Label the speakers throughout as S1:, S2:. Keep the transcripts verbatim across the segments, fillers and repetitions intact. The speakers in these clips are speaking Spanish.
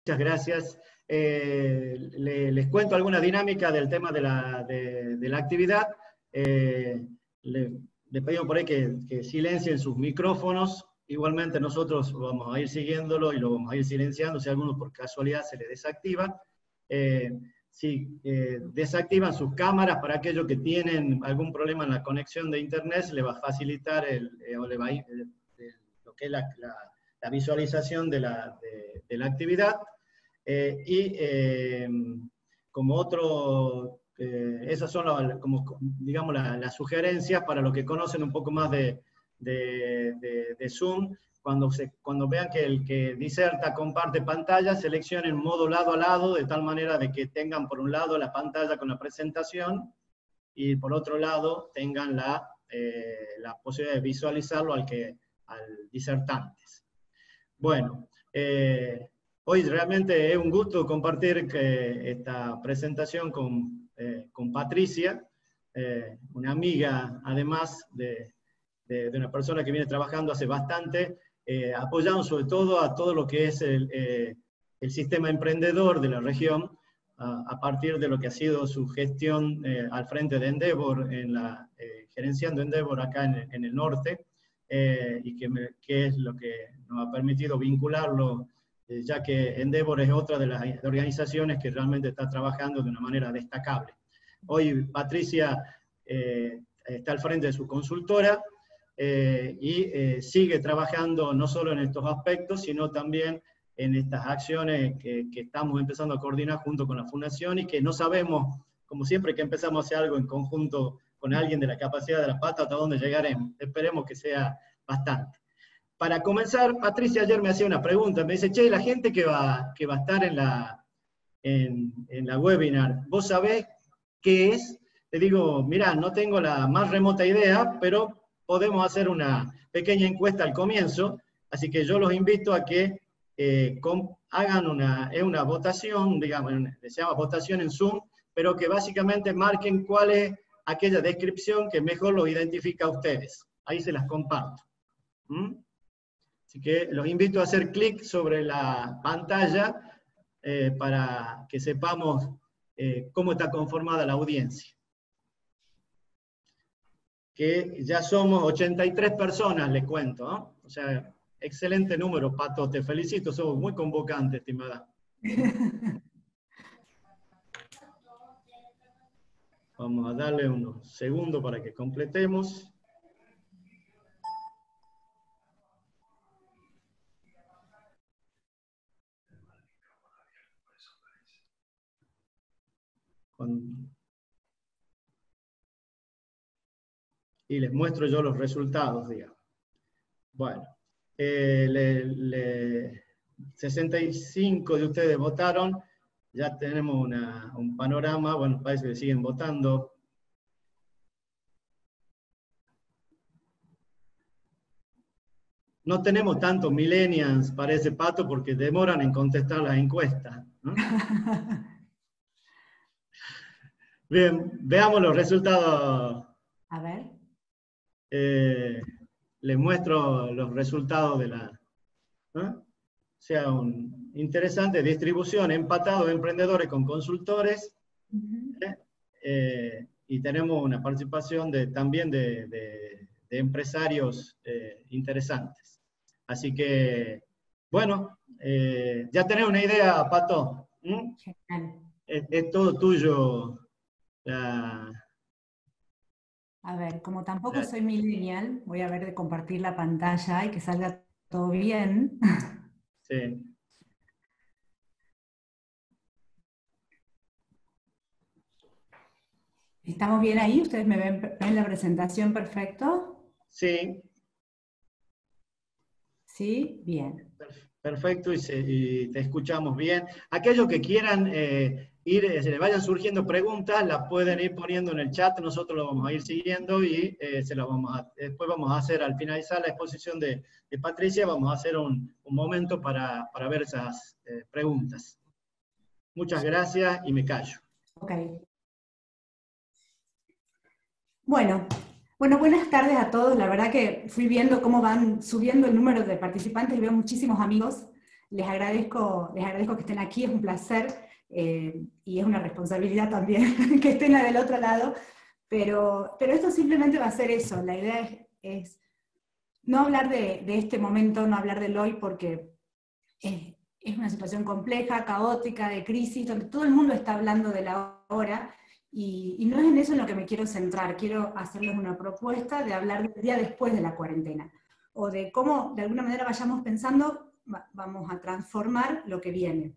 S1: Muchas gracias. Eh, le, les cuento alguna dinámica del tema de la, de, de la actividad. Eh, le, le pedimos por ahí que, que silencien sus micrófonos. Igualmente nosotros vamos a ir siguiéndolo y lo vamos a ir silenciando si alguno por casualidad se le desactiva. Eh, si eh, desactivan sus cámaras, para aquellos que tienen algún problema en la conexión de internet, se le va a facilitar el, eh, o le va a ir, el, el, lo que es la, la, la visualización de la, de, de la actividad. Eh, y eh, como otro, eh, esas son la, como, digamos, las la sugerencias para los que conocen un poco más de, de, de, de Zoom. Cuando, se, cuando vean que el que diserta comparte pantalla, seleccionen modo lado a lado, de tal manera de que tengan por un lado la pantalla con la presentación y por otro lado tengan la, eh, la posibilidad de visualizarlo al, que, al disertante. Bueno, eh, hoy realmente es un gusto compartir que esta presentación con, eh, con Patricia, eh, una amiga además de, de, de una persona que viene trabajando hace bastante, eh, apoyando sobre todo a todo lo que es el, eh, el sistema emprendedor de la región, a, a partir de lo que ha sido su gestión eh, al frente de Endeavor, en la, eh, gerenciando Endeavor acá en, en el norte, eh, y que, me, que es lo que nos ha permitido vincularlo, eh, ya que Endeavor es otra de las organizaciones que realmente está trabajando de una manera destacable. Hoy Patricia eh, está al frente de su consultora, Eh, y eh, sigue trabajando no solo en estos aspectos, sino también en estas acciones que, que estamos empezando a coordinar junto con la Fundación y que no sabemos, como siempre que empezamos a hacer algo en conjunto con alguien de la capacidad de las patas, hasta dónde llegaremos. Esperemos que sea bastante. Para comenzar, Patricia ayer me hacía una pregunta, me dice, che, la gente que va, que va a estar en la, en, en la webinar, ¿vos sabés qué es? Le digo, mirá, no tengo la más remota idea, pero podemos hacer una pequeña encuesta al comienzo, así que yo los invito a que eh, con, hagan una, es una votación, digamos, se llama votación en Zoom, pero que básicamente marquen cuál es aquella descripción que mejor los identifica a ustedes. Ahí se las comparto. ¿Mm? Así que los invito a hacer clic sobre la pantalla eh, para que sepamos eh, cómo está conformada la audiencia. Que ya somos ochenta y tres personas, les cuento, ¿no? O sea, excelente número, Pato, te felicito, sos muy convocante, estimada. Vamos a darle unos segundos para que completemos. Con... Y les muestro yo los resultados, digamos. Bueno, eh, le, le, sesenta y cinco de ustedes votaron, ya tenemos una, un panorama, bueno, parece que siguen votando. No tenemos tantos millennials, parece, Pato, porque demoran en contestar las encuestas, ¿no? Bien, veamos los resultados.
S2: A ver.
S1: Eh, les muestro los resultados de la... ¿no? O sea, un interesante distribución, empatado de emprendedores con consultores, uh-huh. ¿eh? Eh, y tenemos una participación de, también de, de, de empresarios eh, interesantes. Así que, bueno, eh, ya tenés una idea, Pato. ¿Mm? Es, es todo tuyo. La,
S2: A ver, como tampoco soy millennial, voy a ver de compartir la pantalla y que salga todo bien.
S1: Sí.
S2: ¿Estamos bien ahí? ¿Ustedes me ven, ven la presentación perfecto?
S1: Sí.
S2: Sí, bien.
S1: Perfecto, y, se, y te escuchamos bien. Aquellos que quieran eh, ir, eh, se les vayan surgiendo preguntas, las pueden ir poniendo en el chat, nosotros lo vamos a ir siguiendo y eh, se las vamos a, después vamos a hacer, al finalizar la exposición de, de Patricia, vamos a hacer un, un momento para, para ver esas eh, preguntas. Muchas gracias y me callo.
S2: Ok. Bueno. Bueno, buenas tardes a todos. La verdad que fui viendo cómo van subiendo el número de participantes y veo muchísimos amigos. les agradezco, les agradezco que estén aquí, es un placer, eh, y es una responsabilidad también que estén del otro lado, pero, pero esto simplemente va a ser eso, la idea es, es no hablar de, de este momento, no hablar del hoy, porque es, es una situación compleja, caótica, de crisis, donde todo el mundo está hablando de la hora, y, y no es en eso en lo que me quiero centrar. Quiero hacerles una propuesta de hablar del día después de la cuarentena, o de cómo de alguna manera vayamos pensando, va, vamos a transformar lo que viene.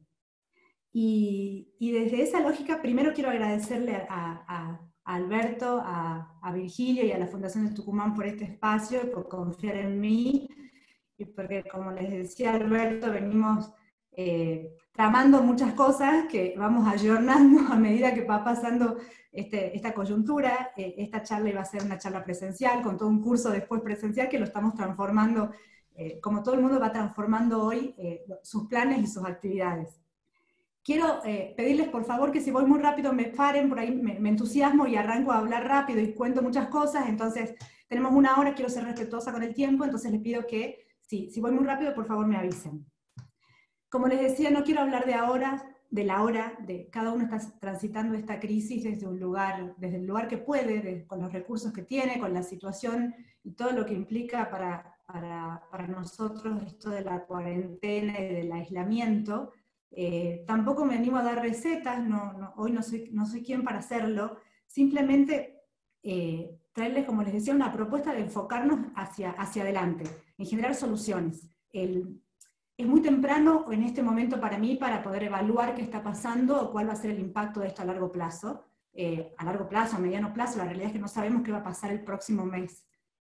S2: Y, y desde esa lógica, primero quiero agradecerle a, a, a Alberto, a, a Virgilio y a la Fundación de Tucumán por este espacio, y por confiar en mí, y porque, como les decía Alberto, venimos eh, tramando muchas cosas que vamos ayornando a medida que va pasando este, esta coyuntura. Eh, esta charla iba a ser una charla presencial, con todo un curso después presencial que lo estamos transformando, eh, como todo el mundo va transformando hoy eh, sus planes y sus actividades. Quiero eh, pedirles por favor que si voy muy rápido me paren, por ahí me, me entusiasmo y arranco a hablar rápido y cuento muchas cosas, entonces tenemos una hora, quiero ser respetuosa con el tiempo, entonces les pido que sí, si voy muy rápido por favor me avisen. Como les decía, no quiero hablar de ahora, de la hora, de cada uno está transitando esta crisis desde un lugar, desde el lugar que puede, de, con los recursos que tiene, con la situación y todo lo que implica para, para, para nosotros esto de la cuarentena y del aislamiento. Eh, tampoco me animo a dar recetas, no, no, hoy no soy, no soy quien para hacerlo, simplemente eh, traerles, como les decía, una propuesta de enfocarnos hacia, hacia adelante, en generar soluciones. El, es muy temprano en este momento para mí para poder evaluar qué está pasando o cuál va a ser el impacto de esto a largo plazo. Eh, a largo plazo, a mediano plazo, la realidad es que no sabemos qué va a pasar el próximo mes.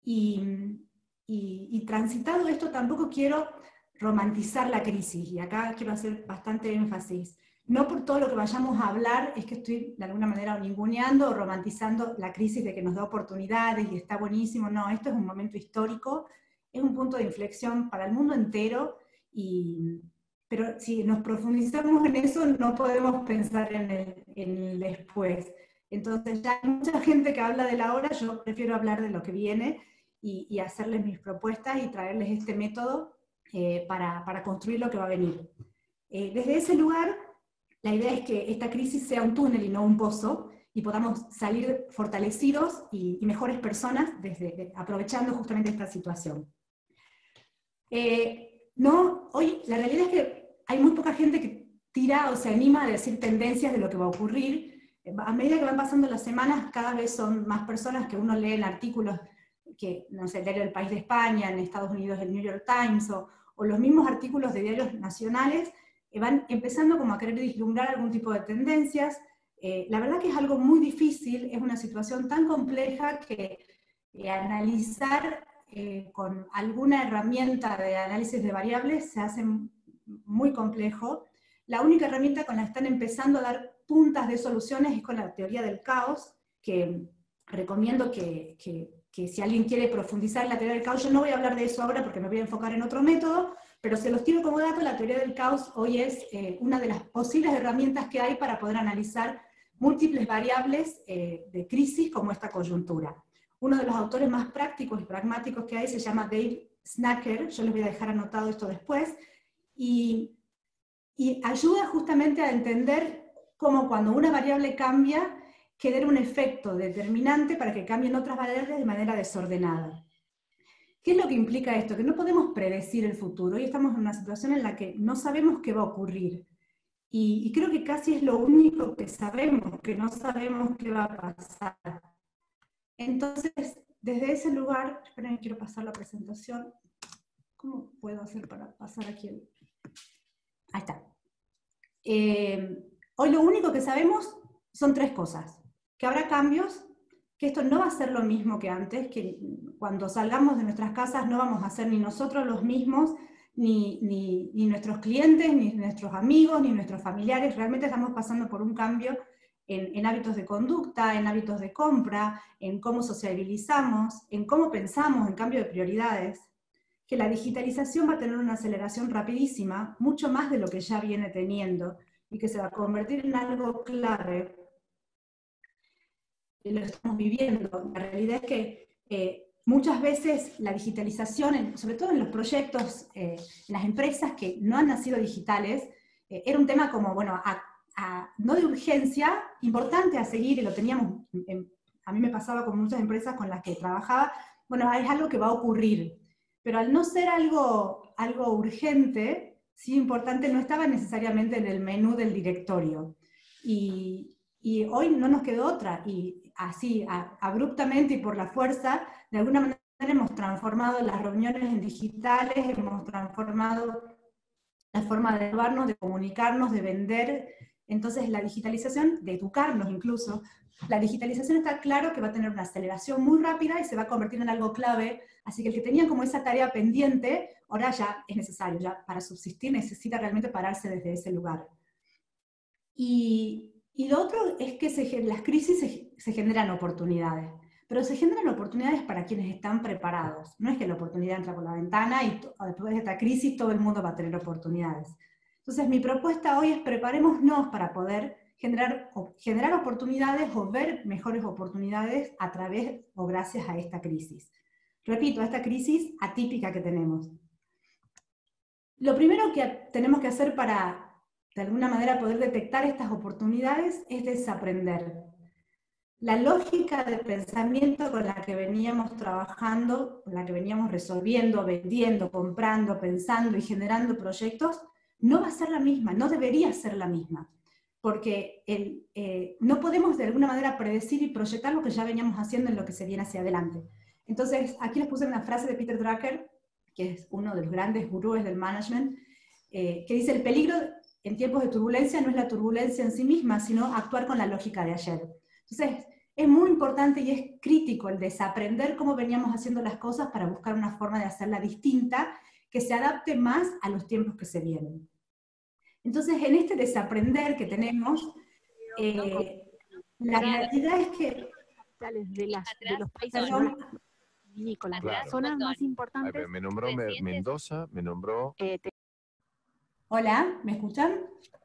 S2: Y, y, y transitado esto, tampoco quiero romantizar la crisis, y acá quiero hacer bastante énfasis. No por todo lo que vayamos a hablar es que estoy de alguna manera ninguneando o romantizando la crisis de que nos da oportunidades y está buenísimo, no, esto es un momento histórico, es un punto de inflexión para el mundo entero, y, pero si nos profundizamos en eso no podemos pensar en el, en el después. Entonces ya hay mucha gente que habla de la hora, yo prefiero hablar de lo que viene y, y hacerles mis propuestas y traerles este método Eh, para, para construir lo que va a venir. Eh, desde ese lugar, la idea es que esta crisis sea un túnel y no un pozo, y podamos salir fortalecidos y, y mejores personas desde, de, aprovechando justamente esta situación. Eh, no, hoy la realidad es que hay muy poca gente que tira o se anima a decir tendencias de lo que va a ocurrir. A medida que van pasando las semanas, cada vez son más personas que uno lee en artículos que, no sé, el diario El País de España, en Estados Unidos el New York Times, o, o los mismos artículos de diarios nacionales, eh, van empezando como a querer vislumbrar algún tipo de tendencias. Eh, la verdad que es algo muy difícil, es una situación tan compleja que eh, analizar eh, con alguna herramienta de análisis de variables se hace muy complejo. La única herramienta con la que están empezando a dar puntas de soluciones es con la teoría del caos, que recomiendo que, que que si alguien quiere profundizar en la teoría del caos, yo no voy a hablar de eso ahora porque me voy a enfocar en otro método, pero se los tiro como dato, la teoría del caos hoy es eh, una de las posibles herramientas que hay para poder analizar múltiples variables eh, de crisis como esta coyuntura. Uno de los autores más prácticos y pragmáticos que hay se llama Dave Snacker, yo les voy a dejar anotado esto después, y, y ayuda justamente a entender cómo cuando una variable cambia, genera un efecto determinante para que cambien otras variables de manera desordenada. ¿Qué es lo que implica esto? Que no podemos predecir el futuro, y estamos en una situación en la que no sabemos qué va a ocurrir. Y, y creo que casi es lo único que sabemos, que no sabemos qué va a pasar. Entonces, desde ese lugar, esperen, quiero pasar la presentación. ¿Cómo puedo hacer para pasar aquí? El... Ahí está. Eh, hoy lo único que sabemos son tres cosas. Que habrá cambios, que esto no va a ser lo mismo que antes, que cuando salgamos de nuestras casas no vamos a ser ni nosotros los mismos, ni, ni, ni nuestros clientes, ni nuestros amigos, ni nuestros familiares. Realmente estamos pasando por un cambio en, en hábitos de conducta, en hábitos de compra, en cómo sociabilizamos, en cómo pensamos, en cambio de prioridades. Que la digitalización va a tener una aceleración rapidísima, mucho más de lo que ya viene teniendo, y que se va a convertir en algo clave. Lo estamos viviendo. La realidad es que eh, muchas veces la digitalización, sobre todo en los proyectos, eh, en las empresas que no han nacido digitales, eh, era un tema como, bueno, a, a, no de urgencia, importante a seguir, y lo teníamos, en, a mí me pasaba con muchas empresas con las que trabajaba, bueno, es algo que va a ocurrir, pero al no ser algo, algo urgente, sí importante, no estaba necesariamente en el menú del directorio. Y, y hoy no nos quedó otra, y así, a, abruptamente y por la fuerza, de alguna manera hemos transformado las reuniones en digitales, hemos transformado la forma de hablarnos, de comunicarnos, de vender. Entonces la digitalización, de educarnos incluso, la digitalización está claro que va a tener una aceleración muy rápida y se va a convertir en algo clave, así que el que tenía como esa tarea pendiente, ahora ya es necesario, ya para subsistir necesita realmente pararse desde ese lugar. Y, y lo otro es que se, las crisis se, se generan oportunidades, pero se generan oportunidades para quienes están preparados. No es que la oportunidad entra por la ventana y después de esta crisis todo el mundo va a tener oportunidades. Entonces mi propuesta hoy es preparémonos para poder generar, generar oportunidades o ver mejores oportunidades a través o gracias a esta crisis. Repito, a esta crisis atípica que tenemos. Lo primero que tenemos que hacer para, de alguna manera, poder detectar estas oportunidades es desaprender. La lógica de pensamiento con la que veníamos trabajando, con la que veníamos resolviendo, vendiendo, comprando, pensando y generando proyectos, no va a ser la misma, no debería ser la misma, porque el, eh, no podemos de alguna manera predecir y proyectar lo que ya veníamos haciendo en lo que se viene hacia adelante. Entonces, aquí les puse una frase de Peter Drucker, que es uno de los grandes gurúes del management, eh, que dice: el peligro en tiempos de turbulencia no es la turbulencia en sí misma, sino actuar con la lógica de ayer. Entonces, es muy importante y es crítico el desaprender cómo veníamos haciendo las cosas para buscar una forma de hacerla distinta, que se adapte más a los tiempos que se vienen. Entonces, en este desaprender que tenemos, eh, la realidad es que...
S3: De, las, de los países
S2: Perdón,
S3: vinícolas,
S4: Claro.
S3: las zonas más importantes.
S4: Ay, me nombró me, Mendoza, me nombró...
S3: Eh, te...
S2: Hola, ¿me escuchan?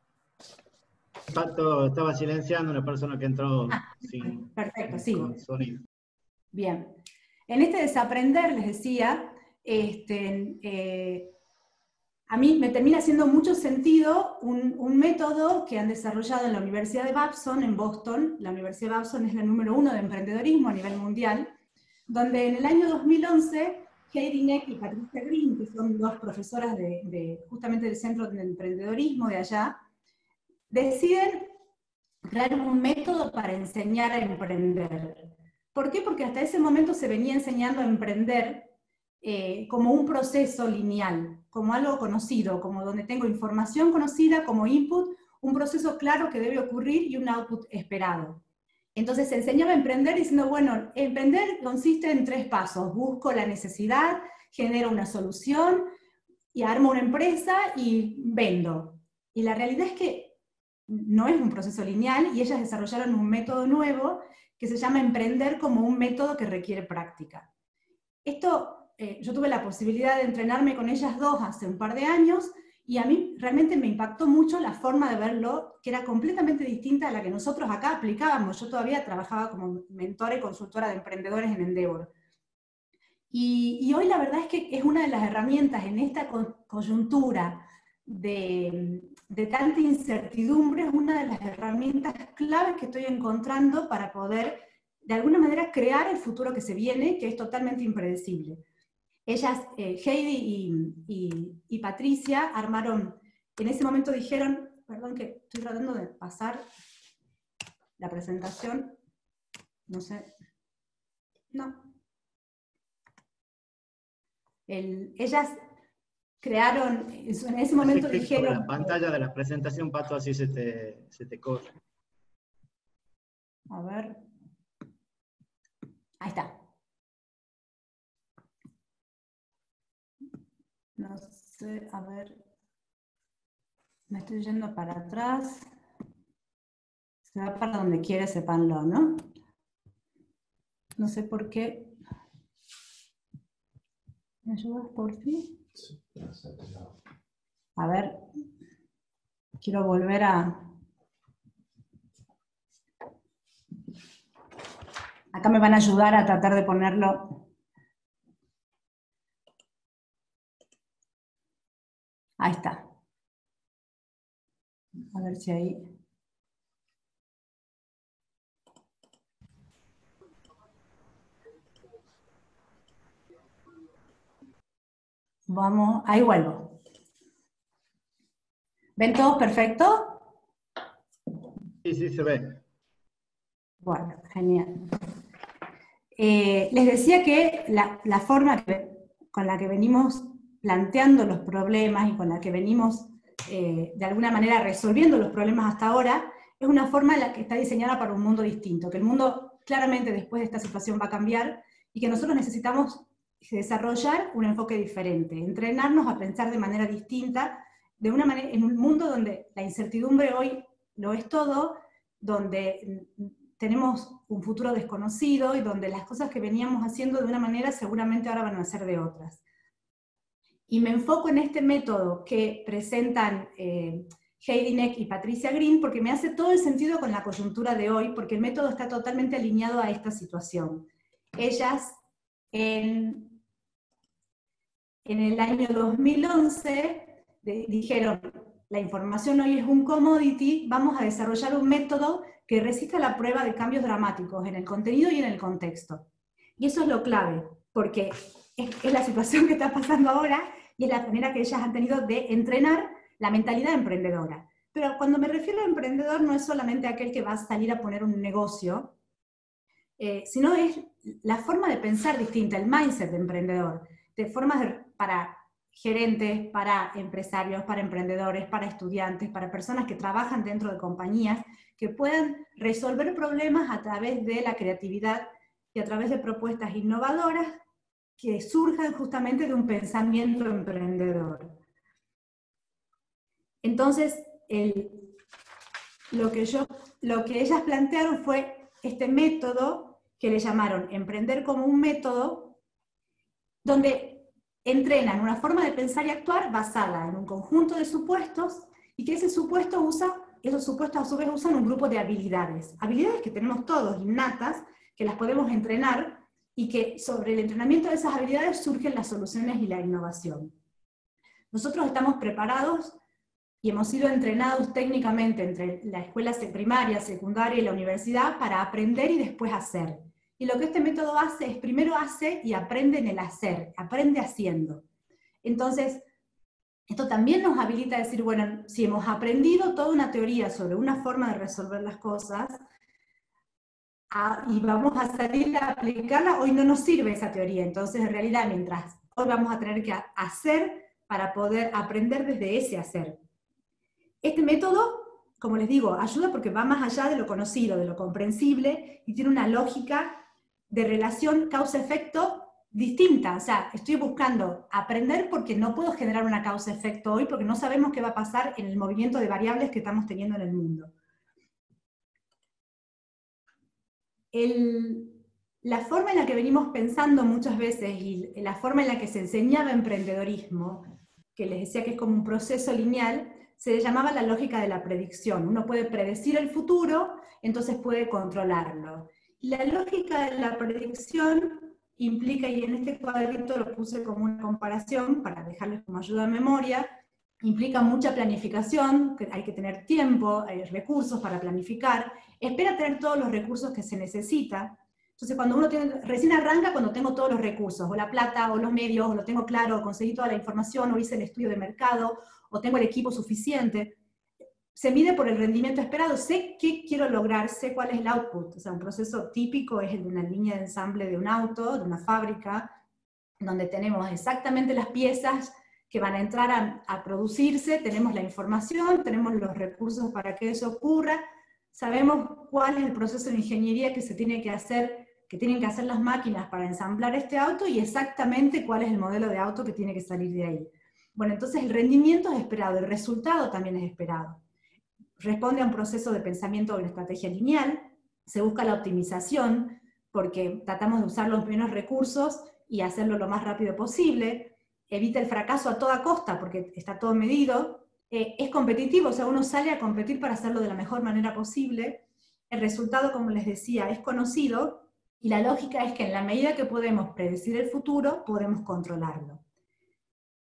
S1: Pato estaba silenciando una persona que entró
S2: Ah,
S1: sin
S2: perfecto, sí.
S1: con sonido.
S2: Bien. En este desaprender, les decía, este, eh, a mí me termina haciendo mucho sentido un, un método que han desarrollado en la Universidad de Babson, en Boston. La Universidad de Babson es la número uno de emprendedorismo a nivel mundial, donde en el año dos mil once, Heidi Neck y Patricia Green, que son dos profesoras de, de, justamente del Centro de Emprendedorismo de allá, deciden crear un método para enseñar a emprender. ¿Por qué? Porque hasta ese momento se venía enseñando a emprender eh, como un proceso lineal, como algo conocido, como donde tengo información conocida como input, un proceso claro que debe ocurrir y un output esperado. Entonces se enseñaba a emprender diciendo, bueno, emprender consiste en tres pasos: busco la necesidad, genero una solución, y armo una empresa y vendo. Y la realidad es que no es un proceso lineal, y ellas desarrollaron un método nuevo que se llama emprender como un método que requiere práctica. Esto, eh, yo tuve la posibilidad de entrenarme con ellas dos hace un par de años, y a mí realmente me impactó mucho la forma de verlo, que era completamente distinta a la que nosotros acá aplicábamos. Yo todavía trabajaba como mentora y consultora de emprendedores en Endeavor. Y, y hoy la verdad es que es una de las herramientas en esta coyuntura de, de tanta incertidumbre, es una de las herramientas claves que estoy encontrando para poder, de alguna manera, crear el futuro que se viene, que es totalmente impredecible. Ellas, eh, Heidi y, y, y Patricia, armaron, en ese momento dijeron, perdón que estoy tratando de pasar la presentación, no sé, no. El, ellas crearon, en ese momento
S1: Hace
S2: dijeron...
S1: la pantalla de la presentación, Pato, así se te, se te corre.
S2: A ver. Ahí está. No sé, a ver. Me estoy yendo para atrás. Se va para donde quiere, sépanlo, ¿no? No sé por qué. ¿Me ayudas por fin? A ver. Quiero volver a... Acá me van a ayudar a tratar de ponerlo Ahí está. A ver si ahí... Vamos, ahí vuelvo. ¿Ven todos perfecto?
S1: Sí, sí, se ve.
S2: Bueno, genial. Eh, les decía que la, la forma que, con la que venimos planteando los problemas y con la que venimos eh, de alguna manera resolviendo los problemas hasta ahora es una forma en la que está diseñada para un mundo distinto, que el mundo claramente después de esta situación va a cambiar y que nosotros necesitamos desarrollar un enfoque diferente, entrenarnos a pensar de manera distinta, de una manera, en un mundo donde la incertidumbre hoy lo es todo, donde tenemos un futuro desconocido y donde las cosas que veníamos haciendo de una manera seguramente ahora van a ser de otras. Y me enfoco en este método que presentan eh, Heidi Neck y Patricia Green porque me hace todo el sentido con la coyuntura de hoy, porque el método está totalmente alineado a esta situación. Ellas en, en el año dos mil once de, dijeron, la información hoy es un commodity, vamos a desarrollar un método que resista la prueba de cambios dramáticos en el contenido y en el contexto. Y eso es lo clave, porque es, es la situación que está pasando ahora y es la manera que ellas han tenido de entrenar la mentalidad emprendedora. Pero cuando me refiero a emprendedor no es solamente aquel que va a salir a poner un negocio, eh, sino es la forma de pensar distinta, el mindset de emprendedor, de formas de, para gerentes, para empresarios, para emprendedores, para estudiantes, para personas que trabajan dentro de compañías, que puedan resolver problemas a través de la creatividad y a través de propuestas innovadoras que surjan justamente de un pensamiento emprendedor. Entonces, el, lo, que yo, lo que ellas plantearon fue este método que le llamaron Emprender como un método, donde entrenan una forma de pensar y actuar basada en un conjunto de supuestos y que ese supuesto usa, esos supuestos a su vez usan un grupo de habilidades. Habilidades que tenemos todos, innatas, que las podemos entrenar y que sobre el entrenamiento de esas habilidades surgen las soluciones y la innovación. Nosotros estamos preparados y hemos sido entrenados técnicamente entre la escuela primaria, secundaria y la universidad para aprender y después hacer. Y lo que este método hace es primero hace y aprende en el hacer, aprende haciendo. Entonces, esto también nos habilita a decir, bueno, si hemos aprendido toda una teoría sobre una forma de resolver las cosas, a, y vamos a salir a aplicarla, hoy no nos sirve esa teoría. Entonces, en realidad, mientras hoy vamos a tener que hacer para poder aprender desde ese hacer. Este método, como les digo, ayuda porque va más allá de lo conocido, de lo comprensible, y tiene una lógica de relación causa-efecto distinta. O sea, estoy buscando aprender porque no puedo generar una causa-efecto hoy, porque no sabemos qué va a pasar en el movimiento de variables que estamos teniendo en el mundo. El, la forma en la que venimos pensando muchas veces, y la forma en la que se enseñaba emprendedorismo, que les decía que es como un proceso lineal, se llamaba la lógica de la predicción. Uno puede predecir el futuro, entonces puede controlarlo. La lógica de la predicción implica, y en este cuadrito lo puse como una comparación para dejarles como ayuda de memoria, implica mucha planificación, que hay que tener tiempo, hay recursos para planificar, espera tener todos los recursos que se necesita. Entonces cuando uno tiene, recién arranca cuando tengo todos los recursos, o la plata, o los medios, o lo tengo claro, o conseguí toda la información, o hice el estudio de mercado, o tengo el equipo suficiente. Se mide por el rendimiento esperado, sé qué quiero lograr, sé cuál es el output. O sea, un proceso típico es el de una línea de ensamble de un auto, de una fábrica, donde tenemos exactamente las piezas que van a entrar a, a producirse, tenemos la información, tenemos los recursos para que eso ocurra, sabemos cuál es el proceso de ingeniería que se tiene que hacer, que tienen que hacer las máquinas para ensamblar este auto, y exactamente cuál es el modelo de auto que tiene que salir de ahí. Bueno, entonces el rendimiento es esperado, el resultado también es esperado. Responde a un proceso de pensamiento de una estrategia lineal, se busca la optimización, porque tratamos de usar los menos recursos y hacerlo lo más rápido posible, evita el fracaso a toda costa, porque está todo medido, eh, es competitivo, o sea, uno sale a competir para hacerlo de la mejor manera posible, el resultado, como les decía, es conocido, y la lógica es que en la medida que podemos predecir el futuro, podemos controlarlo.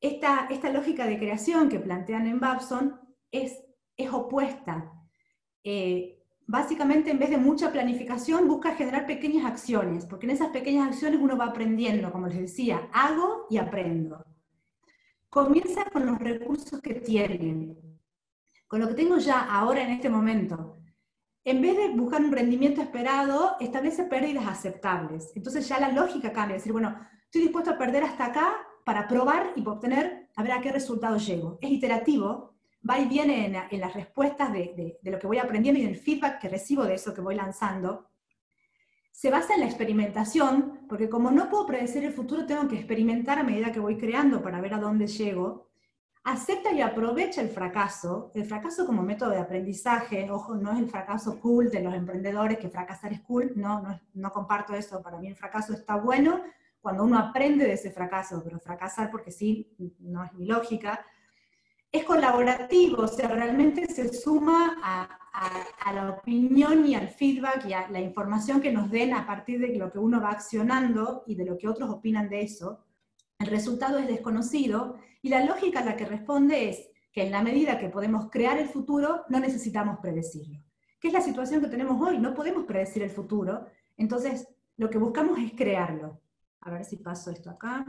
S2: esta, esta lógica de creación que plantean en Babson es, es opuesta. Eh, básicamente, en vez de mucha planificación, busca generar pequeñas acciones, porque en esas pequeñas acciones uno va aprendiendo, como les decía, hago y aprendo. Comienza con los recursos que tienen, con lo que tengo ya ahora en este momento. En vez de buscar un rendimiento esperado, establece pérdidas aceptables. Entonces ya la lógica cambia, es decir, bueno, estoy dispuesto a perder hasta acá para probar y obtener, a ver a qué resultado llego. Es iterativo, va y viene en, en las respuestas de, de, de lo que voy aprendiendo y en el feedback que recibo de eso que voy lanzando. Se basa en la experimentación, porque como no puedo predecir el futuro, tengo que experimentar a medida que voy creando para ver a dónde llego. Acepta y aprovecha el fracaso, el fracaso como método de aprendizaje. Ojo, no es el fracaso cool de los emprendedores, que fracasar es cool, no, no, no comparto eso. Para mí el fracaso está bueno cuando uno aprende de ese fracaso, pero fracasar porque sí, no es mi lógica. Es colaborativo, o sea, realmente se suma a, a, a la opinión y al feedback y a la información que nos den a partir de lo que uno va accionando y de lo que otros opinan de eso. El resultado es desconocido y la lógica a la que responde es que en la medida que podemos crear el futuro, no necesitamos predecirlo. ¿Qué es la situación que tenemos hoy? No podemos predecir el futuro, entonces lo que buscamos es crearlo. A ver si paso esto acá.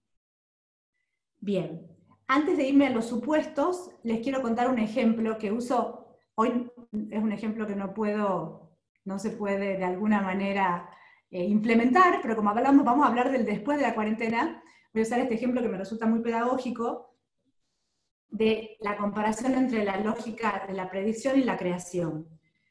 S2: Bien. Antes de irme a los supuestos, les quiero contar un ejemplo que uso, hoy es un ejemplo que no puedo, no se puede de alguna manera eh, implementar, pero como hablamos, vamos a hablar del después de la cuarentena, voy a usar este ejemplo que me resulta muy pedagógico, de la comparación entre la lógica de la predicción y la creación.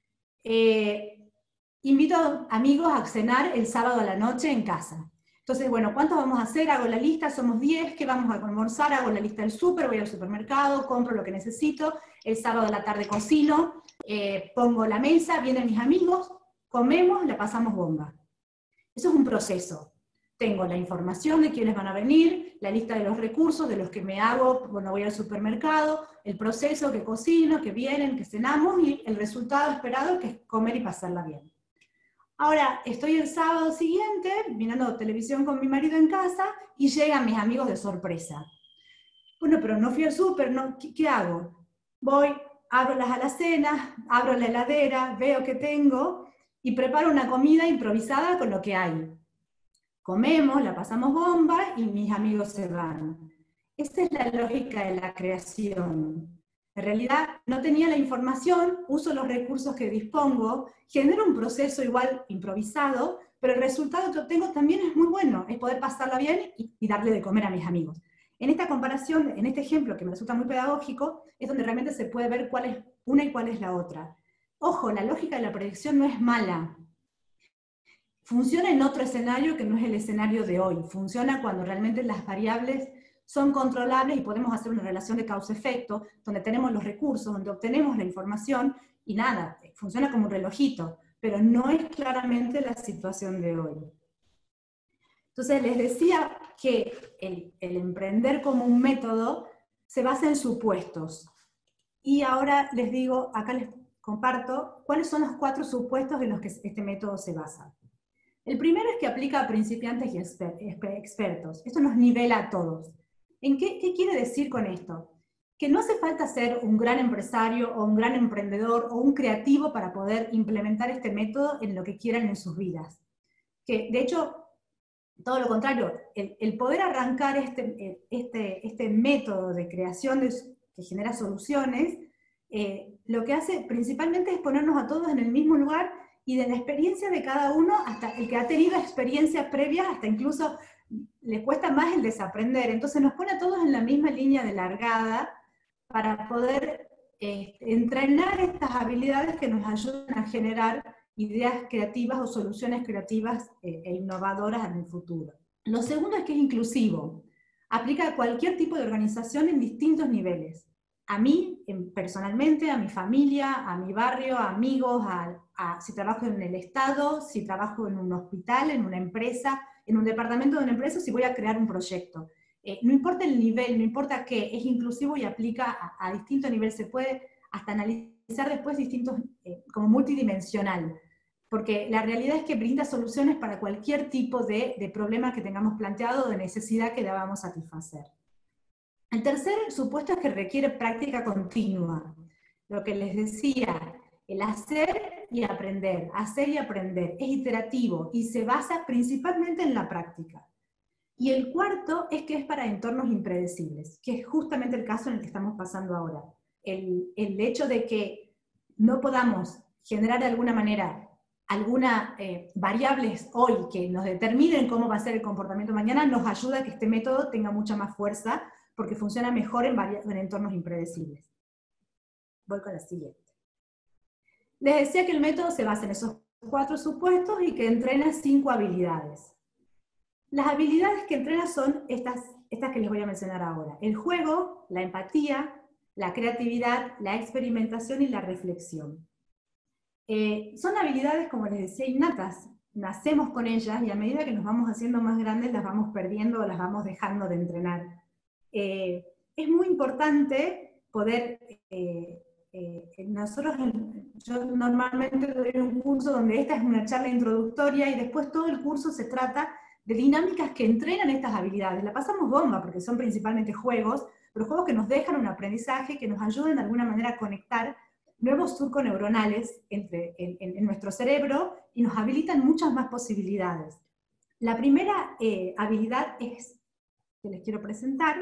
S2: Eh, invito a amigos a cenar el sábado a la noche en casa. Entonces, bueno, ¿cuántos vamos a hacer? Hago la lista, somos diez, ¿qué vamos a almorzar? Hago la lista del súper, voy al supermercado, compro lo que necesito, el sábado a la tarde cocino, eh, pongo la mesa, vienen mis amigos, comemos, la pasamos bomba. Eso es un proceso. Tengo la información de quiénes van a venir, la lista de los recursos, de los que me hago, bueno, voy al supermercado, el proceso que cocino, que vienen, que cenamos, y el resultado esperado que es comer y pasarla bien. Ahora, estoy el sábado siguiente, mirando televisión con mi marido en casa, y llegan mis amigos de sorpresa. Bueno, pero no fui al súper, no, ¿qué, ¿qué hago? Voy, abro las alacenas, abro la heladera, veo qué tengo, y preparo una comida improvisada con lo que hay. Comemos, la pasamos bomba, y mis amigos se van. Esa es la lógica de la creación. En realidad no tenía la información, uso los recursos que dispongo, genero un proceso igual improvisado, pero el resultado que obtengo también es muy bueno, es poder pasarla bien y, y darle de comer a mis amigos. En esta comparación, en este ejemplo que me resulta muy pedagógico, es donde realmente se puede ver cuál es una y cuál es la otra. Ojo, la lógica de la predicción no es mala. Funciona en otro escenario que no es el escenario de hoy. Funciona cuando realmente las variables son controlables y podemos hacer una relación de causa-efecto, donde tenemos los recursos, donde obtenemos la información, y nada, funciona como un relojito, pero no es claramente la situación de hoy. Entonces les decía que el, el emprender como un método se basa en supuestos. Y ahora les digo, acá les comparto, cuáles son los cuatro supuestos en los que este método se basa. El primero es que aplica a principiantes y exper expertos. Esto nos nivela a todos. ¿En qué, qué quiere decir con esto? Que no hace falta ser un gran empresario o un gran emprendedor o un creativo para poder implementar este método en lo que quieran en sus vidas. Que de hecho, todo lo contrario, el, el poder arrancar este, este, este método de creación de, que genera soluciones, eh, lo que hace principalmente es ponernos a todos en el mismo lugar y de la experiencia de cada uno, hasta el que ha tenido experiencias previas, hasta incluso le cuesta más el desaprender. Entonces nos pone a todos en la misma línea de largada para poder eh, entrenar estas habilidades que nos ayudan a generar ideas creativas o soluciones creativas eh, e innovadoras en el futuro. Lo segundo es que es inclusivo. Aplica a cualquier tipo de organización en distintos niveles. A mí, personalmente, a mi familia, a mi barrio, a amigos, a, a, si trabajo en el Estado, si trabajo en un hospital, en una empresa, en un departamento de una empresa, si voy a crear un proyecto. Eh, no importa el nivel, no importa qué, es inclusivo y aplica a, a distintos niveles. Se puede hasta analizar después distintos, eh, como multidimensional, porque la realidad es que brinda soluciones para cualquier tipo de, de problema que tengamos planteado o de necesidad que debamos satisfacer. El tercer supuesto es que requiere práctica continua. Lo que les decía, el hacer y aprender, hacer y aprender, es iterativo y se basa principalmente en la práctica. Y el cuarto es que es para entornos impredecibles, que es justamente el caso en el que estamos pasando ahora. El, el hecho de que no podamos generar de alguna manera algunas eh, variables hoy que nos determinen cómo va a ser el comportamiento mañana, nos ayuda a que este método tenga mucha más fuerza, porque funciona mejor en, en entornos impredecibles. Voy con la siguiente. Les decía que el método se basa en esos cuatro supuestos y que entrena cinco habilidades. Las habilidades que entrena son estas, estas que les voy a mencionar ahora. El juego, la empatía, la creatividad, la experimentación y la reflexión. Eh, son habilidades, como les decía, innatas. Nacemos con ellas y a medida que nos vamos haciendo más grandes las vamos perdiendo o las vamos dejando de entrenar. Eh, es muy importante poder... Eh, eh, nosotros, yo normalmente doy un curso donde esta es una charla introductoria y después todo el curso se trata de dinámicas que entrenan estas habilidades. La pasamos bomba porque son principalmente juegos, pero juegos que nos dejan un aprendizaje, que nos ayuden de alguna manera a conectar nuevos surcos neuronales entre, en, en, en nuestro cerebro y nos habilitan muchas más posibilidades. La primera eh, habilidad es, que les quiero presentar,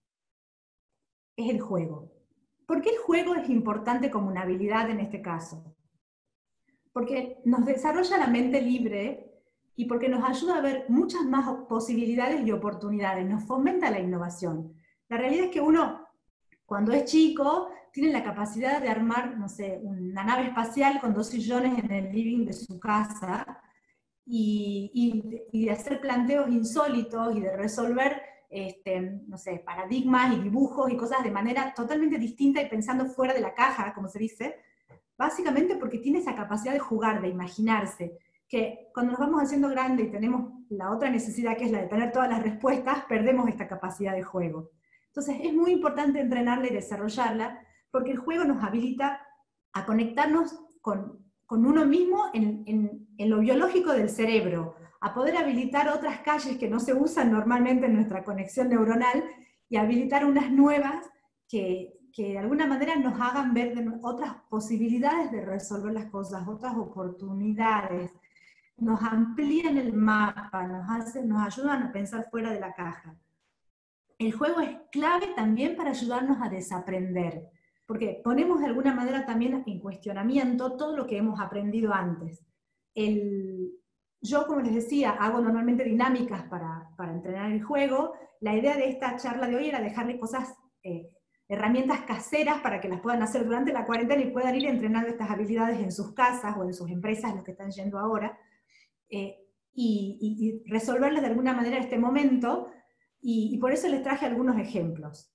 S2: es el juego. ¿Por qué el juego es importante como una habilidad en este caso? Porque nos desarrolla la mente libre y porque nos ayuda a ver muchas más posibilidades y oportunidades, nos fomenta la innovación. La realidad es que uno, cuando es chico, tiene la capacidad de armar, no sé, una nave espacial con dos sillones en el living de su casa y, y, y de hacer planteos insólitos y de resolver Este, no sé, paradigmas y dibujos y cosas de manera totalmente distinta y pensando fuera de la caja, como se dice, básicamente porque tiene esa capacidad de jugar, de imaginarse, que cuando nos vamos haciendo grandes y tenemos la otra necesidad que es la de tener todas las respuestas, perdemos esta capacidad de juego. Entonces es muy importante entrenarla y desarrollarla, porque el juego nos habilita a conectarnos con, con uno mismo en, en, en lo biológico del cerebro, a poder habilitar otras calles que no se usan normalmente en nuestra conexión neuronal y habilitar unas nuevas que, que de alguna manera nos hagan ver de otras posibilidades de resolver las cosas, otras oportunidades, nos amplían el mapa, nos, hacen, nos ayudan a pensar fuera de la caja. El juego es clave también para ayudarnos a desaprender, porque ponemos de alguna manera también en cuestionamiento todo lo que hemos aprendido antes. El... Yo, como les decía, hago normalmente dinámicas para, para entrenar el juego. La idea de esta charla de hoy era dejarle cosas, eh, herramientas caseras para que las puedan hacer durante la cuarentena y puedan ir entrenando estas habilidades en sus casas o en sus empresas, los que están yendo ahora, eh, y, y, y resolverlas de alguna manera en este momento, y, y por eso les traje algunos ejemplos.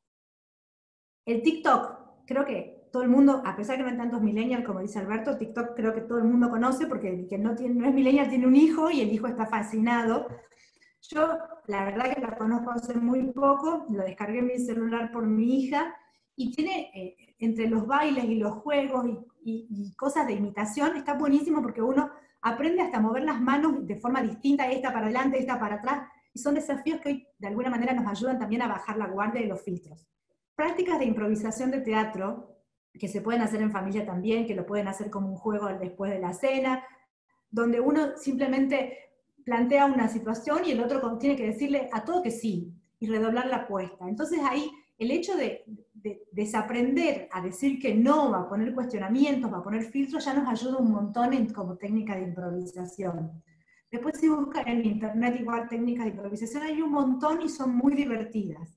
S2: El TikTok, creo que todo el mundo, a pesar que no hay tantos millennials como dice Alberto, TikTok creo que todo el mundo conoce, porque el que no, tiene, no es millennial tiene un hijo y el hijo está fascinado. Yo, la verdad que la conozco hace muy poco, lo descargué en mi celular por mi hija, y tiene, eh, entre los bailes y los juegos y, y, y cosas de imitación, está buenísimo porque uno aprende hasta a mover las manos de forma distinta, esta para adelante, esta para atrás, y son desafíos que hoy de alguna manera nos ayudan también a bajar la guardia y los filtros. Prácticas de improvisación de teatro, que se pueden hacer en familia también, que lo pueden hacer como un juego después de la cena, donde uno simplemente plantea una situación y el otro tiene que decirle a todo que sí, y redoblar la apuesta. Entonces ahí el hecho de, de desaprender a decir que no, a poner cuestionamientos, a poner filtros, ya nos ayuda un montón en, como técnica de improvisación. Después si buscan en internet igual técnicas de improvisación, hay un montón y son muy divertidas.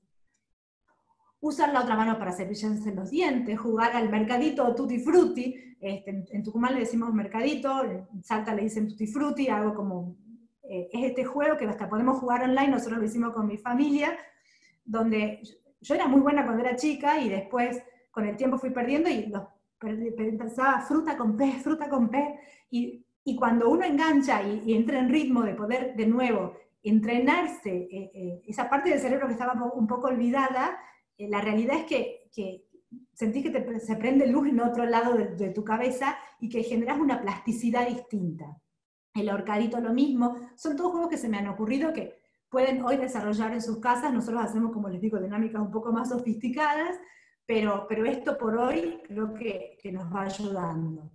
S2: Usar la otra mano para cepillarse los dientes, jugar al mercadito o tutti frutti, este, en, en Tucumán le decimos mercadito, en Salta le dicen tutti frutti, algo como, eh, es este juego que hasta podemos jugar online, nosotros lo hicimos con mi familia, donde yo, yo era muy buena cuando era chica y después con el tiempo fui perdiendo y los, pensaba fruta con pez, fruta con pez, y, y cuando uno engancha y, y entra en ritmo de poder de nuevo entrenarse, eh, eh, esa parte del cerebro que estaba un poco olvidada, la realidad es que, que sentís que te, se prende luz en otro lado de, de tu cabeza y que generas una plasticidad distinta. El ahorcadito lo mismo, son todos juegos que se me han ocurrido que pueden hoy desarrollar en sus casas. Nosotros hacemos, como les digo, dinámicas un poco más sofisticadas, pero, pero esto por hoy creo que, que nos va ayudando.